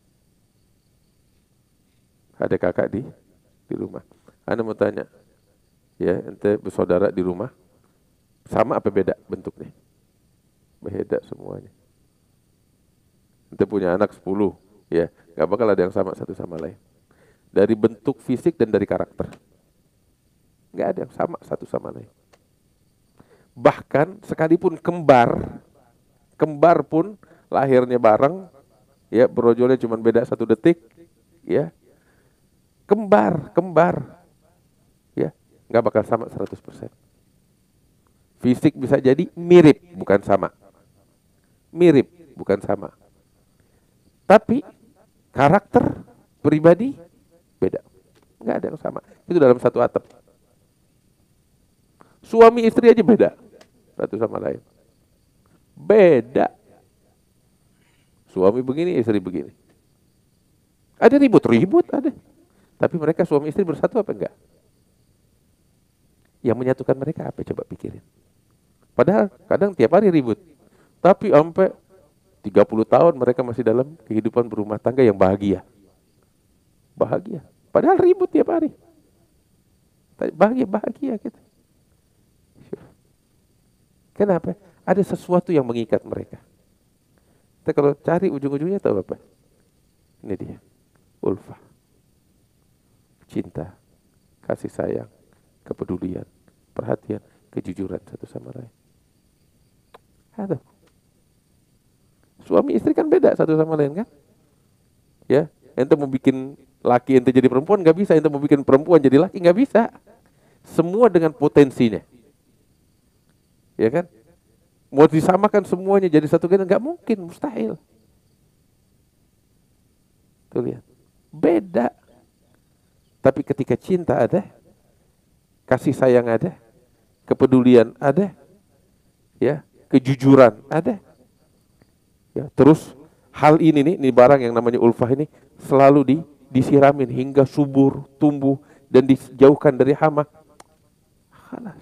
Ada kakak di rumah. Anda mau tanya, ya, ente bersaudara di rumah, sama apa beda bentuknya? Beda semuanya. Ente punya anak 10, ya, gak bakal ada yang sama satu sama lain. Dari bentuk fisik dan dari karakter. Gak ada yang sama satu sama lain. Bahkan sekalipun kembar pun lahirnya bareng, ya, brojolnya cuma beda 1 detik, ya. Kembar. Ya, nggak bakal sama 100%. Fisik bisa jadi mirip, bukan sama. Mirip, bukan sama. Tapi karakter, pribadi, beda. Nggak ada yang sama. Itu dalam satu atap. Suami istri aja beda. Satu sama lain. Beda. Suami begini, istri begini. Ada ribut-ribut ada. Tapi mereka suami istri bersatu apa enggak? Yang menyatukan mereka apa? Coba pikirin. Padahal kadang tiap hari ribut. Tapi sampai 30 tahun mereka masih dalam kehidupan berumah tangga yang bahagia. Bahagia. Padahal ribut tiap hari. Bahagia kita. Kenapa? Ada sesuatu yang mengikat mereka. Kita kalau cari ujung-ujungnya tahu apa? Ini dia. Ulfah. Cinta. Kasih sayang. Kepedulian. Perhatian. Kejujuran satu sama lain. Ada. Suami istri kan beda satu sama lain kan? Ya, ente mau bikin laki ente jadi perempuan nggak bisa, ente mau bikin perempuan jadi laki nggak bisa. Semua dengan potensinya, ya kan? Mau disamakan semuanya jadi satu kita nggak mungkin, mustahil. Tuh lihat, beda. Tapi ketika cinta ada, kasih sayang ada, kepedulian ada, ya, kejujuran ada. Ya, terus hal ini barang yang namanya ulfah ini selalu disiramin hingga subur, tumbuh dan dijauhkan dari hama. Khalas.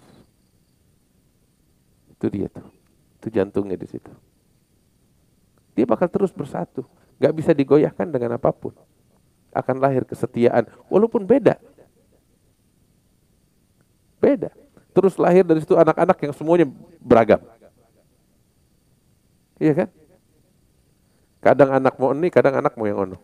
Itu dia tuh. Itu jantungnya di situ. Dia bakal terus bersatu, nggak bisa digoyahkan dengan apapun. Akan lahir kesetiaan walaupun beda. Beda. Terus lahir dari situ anak-anak yang semuanya beragam. Iya kan? Kadang anak mau ini, kadang anak mau yang ono.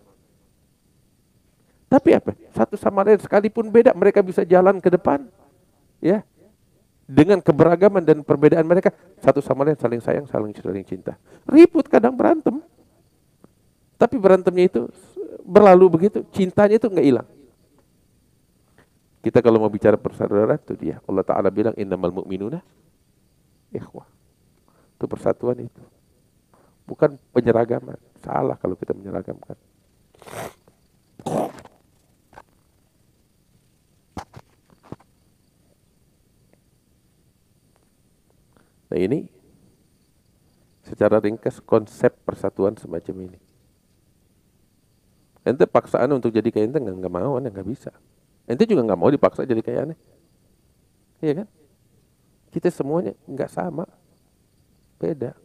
Tapi apa? Satu sama lain sekalipun beda, mereka bisa jalan ke depan. Ya. Dengan keberagaman dan perbedaan mereka, satu sama lain saling sayang, saling cinta. Ribut kadang berantem. Tapi berantemnya itu berlalu begitu, cintanya itu enggak hilang. Kita kalau mau bicara persaudaraan itu dia. Allah Ta'ala bilang innamal mu'minuna ikhwah. Itu persatuan itu. Bukan penyeragaman. Salah kalau kita menyeragamkan. Nah ini secara ringkas konsep persatuan semacam ini. Ente paksaan untuk jadi kayak ente nggak mau, ente nggak bisa. Ente juga nggak mau dipaksa jadi kayak aneh. Iya kan? Kita semuanya nggak sama, beda.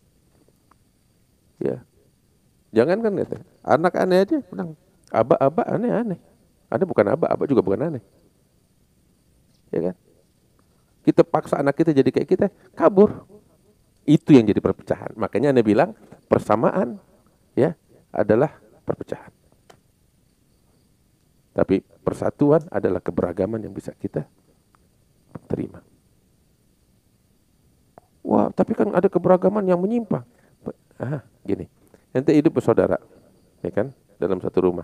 Ya, jangan kan gitu. Anak aneh aja, bilang aba aneh-aneh. Ada bukan aba juga bukan aneh. Ya kan? Kita paksa anak kita jadi kayak kita, kabur. Itu yang jadi perpecahan. Makanya Anda bilang persamaan ya adalah perpecahan. Tapi persatuan adalah keberagaman yang bisa kita terima. Wah, tapi kan ada keberagaman yang menyimpang. Gini. Ente hidup bersaudara, ya kan? Dalam satu rumah.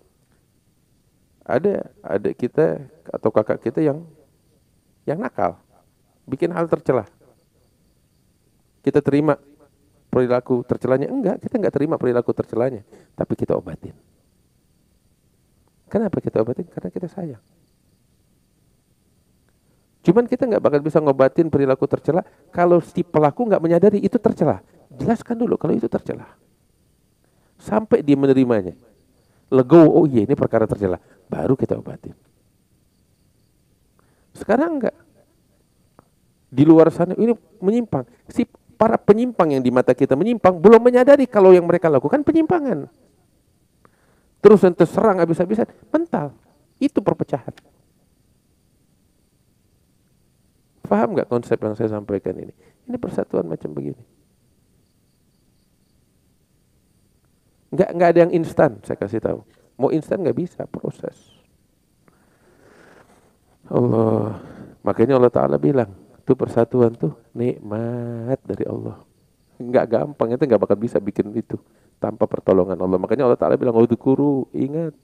Ada adik kita atau kakak kita yang nakal, bikin hal tercela. Kita terima perilaku tercelanya? Enggak, kita enggak terima perilaku tercelanya, tapi kita obatin. Kenapa kita obatin? Karena kita sayang. Cuman kita enggak bakal bisa ngobatin perilaku tercela kalau si pelaku enggak menyadari itu tercela. Jelaskan dulu kalau itu tercela. Sampai dia menerimanya. Legowo, oh iya ini perkara tercela. Baru kita obatin. Sekarang enggak. Di luar sana ini menyimpang. Si para penyimpang yang di mata kita menyimpang belum menyadari kalau yang mereka lakukan penyimpangan. Terus yang terserang habis-habisan, mental. Itu perpecahan. Paham nggak konsep yang saya sampaikan ini? Ini persatuan macam begini. Nggak ada yang instan, saya kasih tahu. Mau instan nggak bisa, proses. Allah, makanya Allah Ta'ala bilang, itu persatuan tuh nikmat dari Allah. Nggak gampang, itu nggak bakal bisa bikin itu tanpa pertolongan Allah. Makanya Allah Ta'ala bilang, udzkuru, ingat.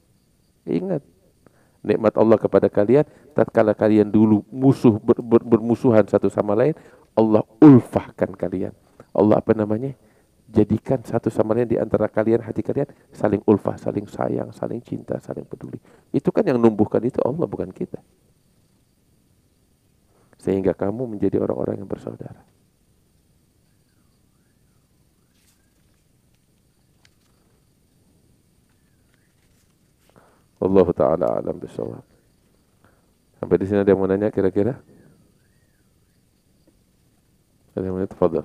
Nikmat Allah kepada kalian, tatkala kalian dulu bermusuhan satu sama lain, Allah ulfahkan kalian. Allah apa namanya? Jadikan satu sama lain di antara kalian, hati kalian saling ulfah, saling sayang, saling cinta, saling peduli. Itu kan yang numbuhkan itu Allah, bukan kita. Sehingga kamu menjadi orang-orang yang bersaudara. Allah taala alam bisawab. Sampai di sini ada yang mau nanya kira-kira? Ada yang mau nanya? Tafadhal.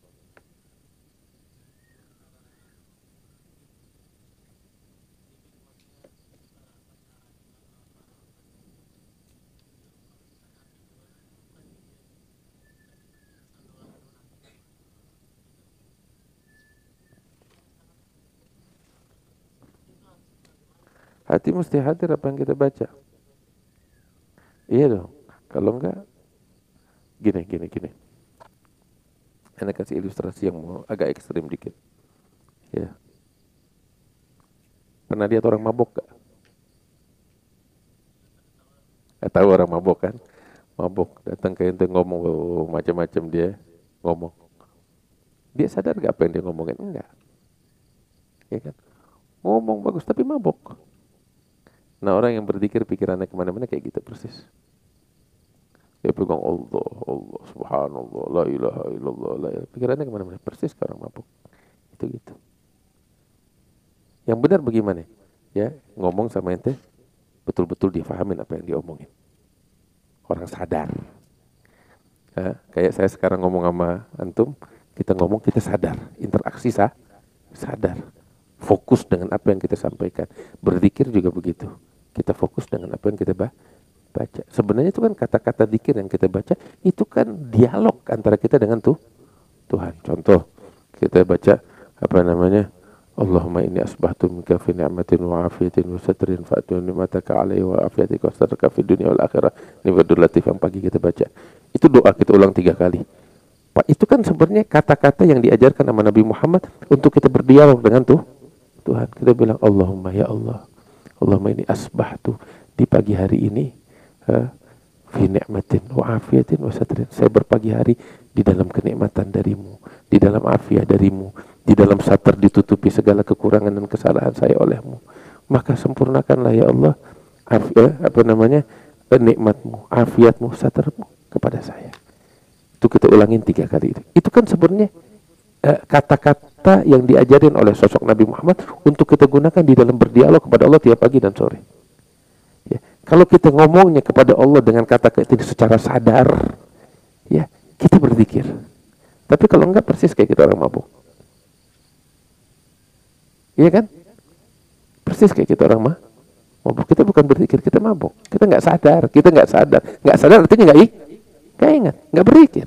Hati mesti hadir apa yang kita baca. Iya dong. Kalau enggak, gini. Anda kasih ilustrasi yang mau agak ekstrim dikit. Ya. Pernah lihat orang mabok gak? Tahu orang mabok kan? Mabok datang ke ente ngomong macam-macam dia ngomong. Dia sadar gak apa yang dia ngomongin? Enggak. Ya kan? Ngomong bagus tapi mabok. Nah orang yang berzikir pikirannya kemana-mana kayak gitu persis. Dia pegang Allah, Allah, subhanallah, la ilaha illallah, la ilaha. Pikirannya kemana-mana persis ke orang mabuk. Itu gitu. Yang benar bagaimana? Ya ngomong sama ente, betul-betul dia fahamin apa yang dia omongin. Orang sadar. Ya, kayak saya sekarang ngomong sama antum, kita ngomong kita sadar, interaksi sadar. Fokus dengan apa yang kita sampaikan. Berzikir juga begitu. Kita fokus dengan apa yang kita baca. Sebenarnya itu kan kata-kata zikir yang kita baca, itu kan dialog antara kita dengan Tuhan. Contoh, kita baca apa namanya? Allahumma inni asbahtu minka fi ni'matin wa afiyatin wa satrin fa'atu ni'mataka alaihi wa afiyatika wa satraka fi dunia wal akhirah. Ini Wadul Latif yang pagi kita baca. Itu doa kita ulang 3 kali. Pak, itu kan sebenarnya kata-kata yang diajarkan sama Nabi Muhammad untuk kita berdialog dengan Tuhan. Kita bilang Allahumma ya Allah. Allahumma ini asbahtu di pagi hari ini fi ni'matin wa afiyatin wa satrin. Saya berpagi hari di dalam kenikmatan darimu, di dalam afiat darimu, di dalam satar ditutupi segala kekurangan dan kesalahan saya olehmu. Maka sempurnakanlah ya Allah nikmatmu, afiatmu, satarmu kepada saya. Itu kita ulangin 3 kali. Itu kan sebenarnya kata-kata yang diajarin oleh sosok Nabi Muhammad untuk kita gunakan di dalam berdialog kepada Allah tiap pagi dan sore. Ya, kalau kita ngomongnya kepada Allah dengan kata-kata itu secara sadar, ya kita berzikir. Tapi kalau enggak persis kayak kita orang mabuk. Iya kan? Persis kayak kita orang mabuk. Kita bukan berzikir, kita mabuk. Kita nggak sadar. Nggak sadar artinya nggak ingat, nggak berzikir.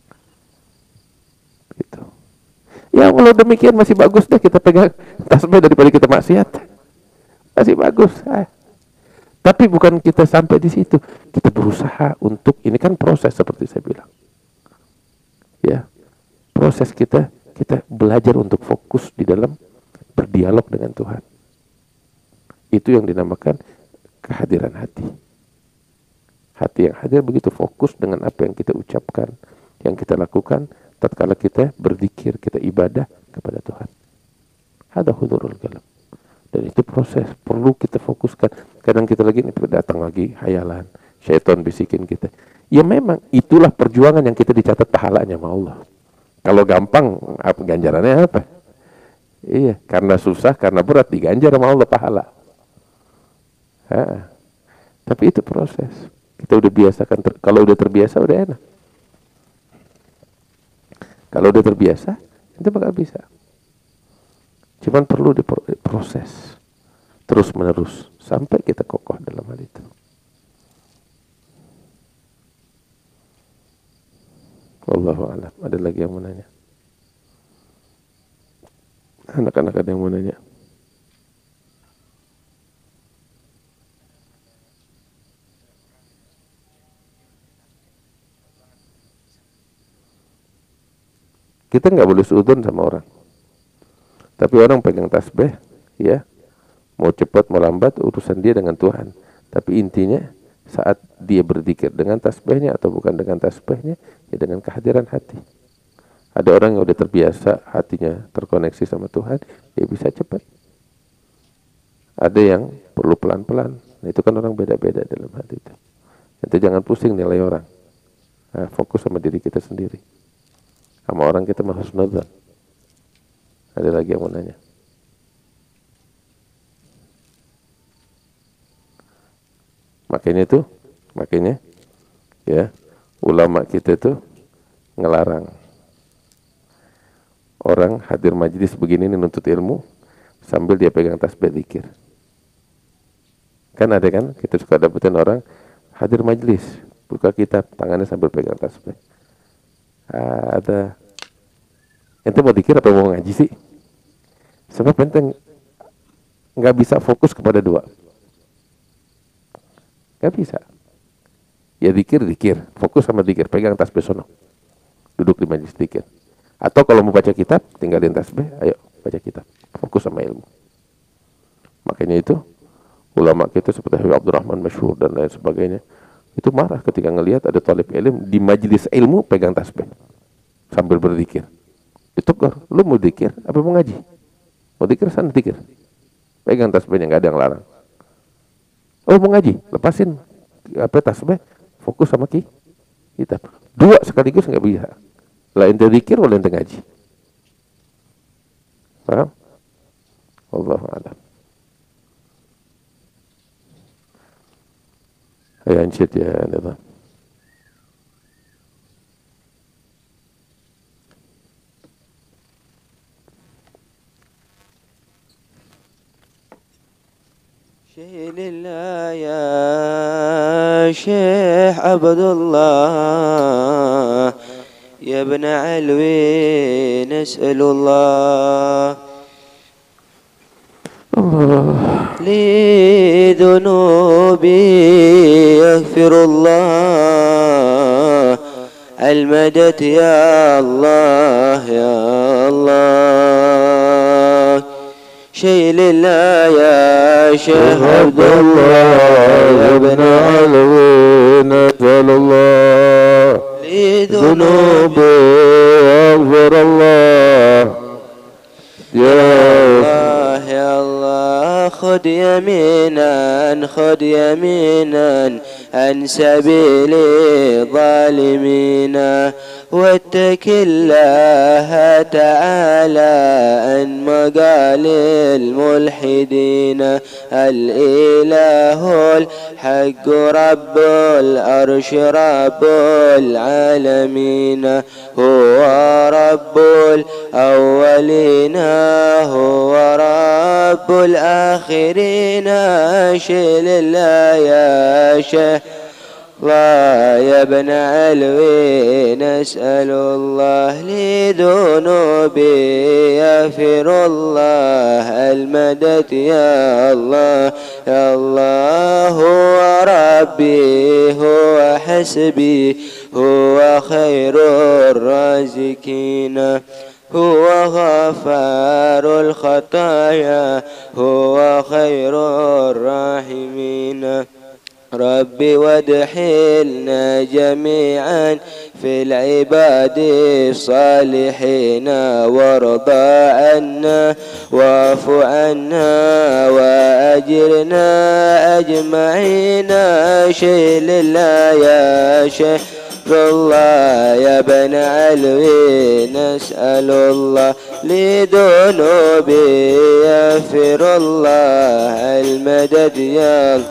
Gitu. Ya kalau demikian masih bagus deh kita pegang tasbih daripada kita maksiat. Masih bagus. Tapi bukan kita sampai di situ. Kita berusaha untuk, ini kan proses seperti saya bilang. Ya, proses kita belajar untuk fokus di dalam berdialog dengan Tuhan. Itu yang dinamakan kehadiran hati. Hati yang hadir begitu fokus dengan apa yang kita ucapkan, yang kita lakukan, tatkala kita berzikir, kita ibadah kepada Tuhan. Ada hudurul qalb. Dan itu proses, perlu kita fokuskan. Kadang kita lagi datang lagi hayalan, syaitan bisikin kita. Ya memang itulah perjuangan yang kita dicatat pahalanya sama Allah. Kalau gampang, ganjarannya apa? Iya, karena susah, karena berat diganjar sama Allah pahala. Tapi itu proses. Kita udah biasakan, kalau udah terbiasa udah enak. Kalau udah terbiasa, itu bakal bisa. Cuman perlu diproses terus menerus sampai kita kokoh dalam hal itu. Wallahu a'lam. Ada lagi yang mau nanya? Anak-anak ada yang mau nanya? Kita nggak boleh suudzon sama orang. Tapi orang pegang tasbih, ya, mau cepat mau lambat urusan dia dengan Tuhan. Tapi intinya saat dia berzikir dengan tasbihnya atau bukan dengan tasbihnya, ya dengan kehadiran hati. Ada orang yang udah terbiasa hatinya terkoneksi sama Tuhan, ya bisa cepat. Ada yang perlu pelan-pelan. Nah, itu kan orang beda-beda dalam hal itu. Itu jangan pusing nilai orang. Nah, fokus sama diri kita sendiri. Sama orang kita mah husnudzan. Ada lagi yang mau nanya? Makanya ya ulama kita itu ngelarang orang hadir majlis begini nih nuntut ilmu sambil dia pegang tasbih zikir. Kan ada kan kita suka dapetin orang hadir majlis buka kitab tangannya sambil pegang tasbih. Ada ente mau zikir apa mau ngaji sih? Sebab ente nggak bisa fokus kepada dua. Nggak bisa. Ya zikir, fokus sama zikir, pegang tasbih sono. Duduk di majelis zikir. Atau kalau mau baca kitab, tinggalin tasbih, ayo baca kitab. Fokus sama ilmu. Makanya itu, ulama kita seperti Habib Abdurrahman Masyhur dan lain sebagainya, itu marah ketika ngelihat ada talib ilmu di majelis ilmu pegang tasbih. Sambil berzikir. Ditegur, lu mau zikir apa mau ngaji? Mau zikir sana zikir. Pegang tasbihnya, nggak ada yang larang. Oh mau ngaji, lepasin tasbih, fokus sama kitab. Dua sekaligus nggak bisa. Lah ente zikir wala ente ngaji. Paham? Wallahu a'lam. Ayo ansyid ya nizam. لله يا شيخ عبد الله يا ابن علوي نسأل الله لذنوبي يغفر الله المدد يا الله يا الله شيء لله يا شيخ عبد الله يا ابن علوي نسأل الله لذنوبي يغفر الله يا الله يا الله خذ يمينا عن سبيل الظالمين واتق الله تعالى عن مقال الملحدين الإله الحق رب العرش رب العالمين هو رب الأولين هو رب الآخرين شيل الله يا شيخ الله يا ابن علوي نسأل الله لذنوبي يغفر الله المدد يا الله يا الله هو ربي هو حسبي هو خير الرازقين هو غفار الخطايا هو خير الراحمين ربي وادخلنا جميعا في العباد الصالحين وارضى عنا واعف عنا وأجرنا أجمعين شيل الله يا شيخ الله يا بن علوي نسأل الله لذنوبي يغفر الله المدد يا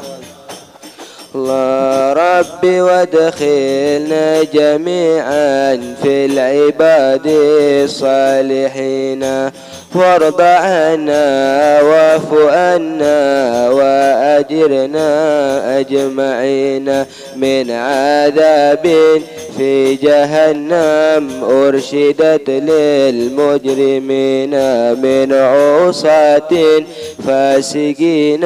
الله ربي وادخلنا جميعا في العباد الصالحين وارض عنا واعف عنا وأجرنا أجمعين من عذاب في جهنم أرشدت للمجرمين من عصاة فاسقين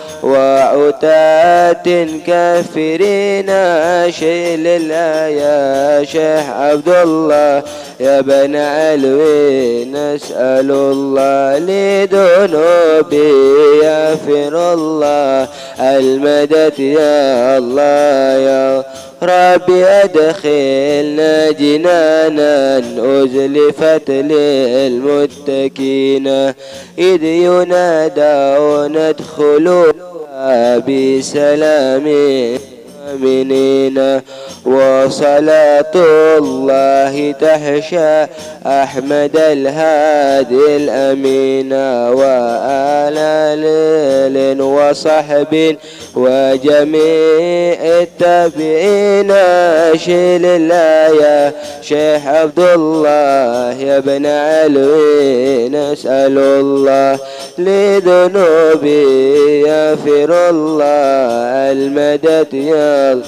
وعتاة كافرين شيل الله يا شيخ عبد الله يا بن علوي نسأل الله لذنوبي يغفر الله المدد يا الله يا ربي أدخلنا جنانا أزلفت للمتقين إذ ينادون ادخلوا بسلام آمنين وصلاة الله تحشى أحمد الهادي الأمين وآل وصحب وجميع التابعين شيل الله يا شيخ عبد الله يا ابن علوي نسأل الله لذنوبي يغفر الله المدد يا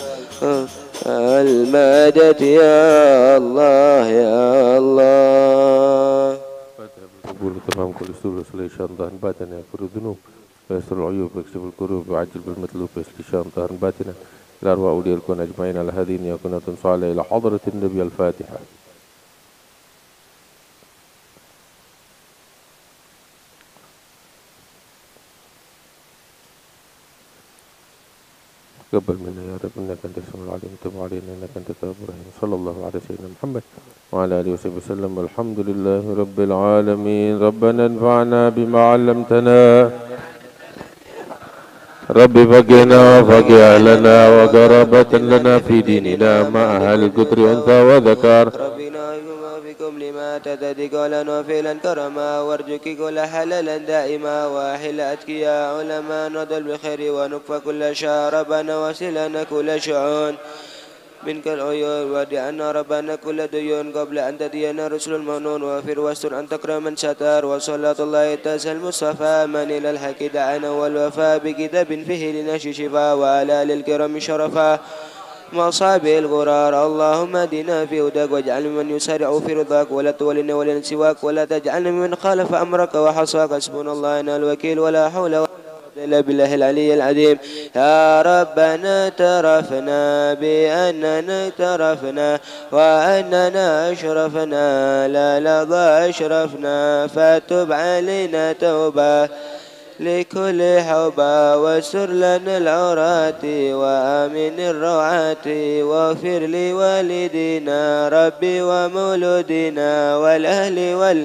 المدد يا الله يا الله. قبول تمام كل سورة سليشان ظهر باتنا يغفر الذنوب ويستر العيوب ويكشف الكروب ويعجل بالمطلوب واستشام ظهر باتنا الأرواح أولياء الكون أجمعين على هذه يكون صالحة إلى حضرة النبي. الفاتحة. تقبل منا يا رب إنك أنت السميع العليم وتب علينا إنك أنت التواب الرحيم. صلى الله على سيدنا محمد وعلى آله وصحبه وسلم والحمد لله رب العالمين. ربنا انفعنا بما علمتنا رب فقهنا وفقه أهلنا وقرابة لنا في ديننا مع أهل القدر أنثى وذكر. ربنا بكم لما تتدق لنا فعلا كرما وارجك كل حلالا دائما واحل أتكيا علما نضل بخير ونكفى كل شر. ربنا وسلنا كل شعون منك العيون ودعنا ربنا كل ديون قبل أن تدينا رسل المنون وفر واستر أن تكرم من ستار وصلاة الله تسهل المصطفى من إلى الحق دعنا والوفاء بكتاب فيه لنشي شفاء وعلى للكرم شرفا مصابي الغرار. اللهم اهدنا في هداك واجعل من يسارع في رضاك ولا تولنا ولنا سواك ولا تجعلنا من خالف أمرك وحصاك. حسبنا الله ونعم الوكيل ولا حول ولا إلا بالله العلي العظيم. يا ربنا اعترفنا بأننا اعترفنا وأننا أشرفنا لا لظى أشرفنا فتب علينا توبة لكل حوبة واستر لنا العورات وآمن الروعات واغفر لوالدينا ربي ومولودنا والأهل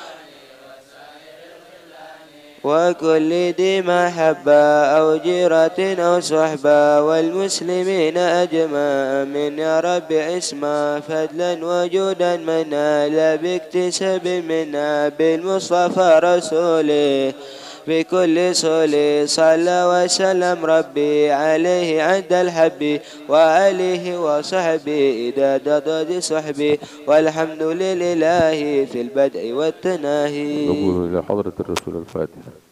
وكل ذي محبة أو جيرة أو صحبة والمسلمين أجمع من يا رب عصمة فضلا وجودا منا لا باكتساب منا بالمصطفى رسوله بكل صلي صلى وسلم ربي عليه عند الحب وآله وصحبه إذا ضد صحبه والحمد لله في البدء والتناهي. نقول إلى حضرة الرسول. الفاتحة.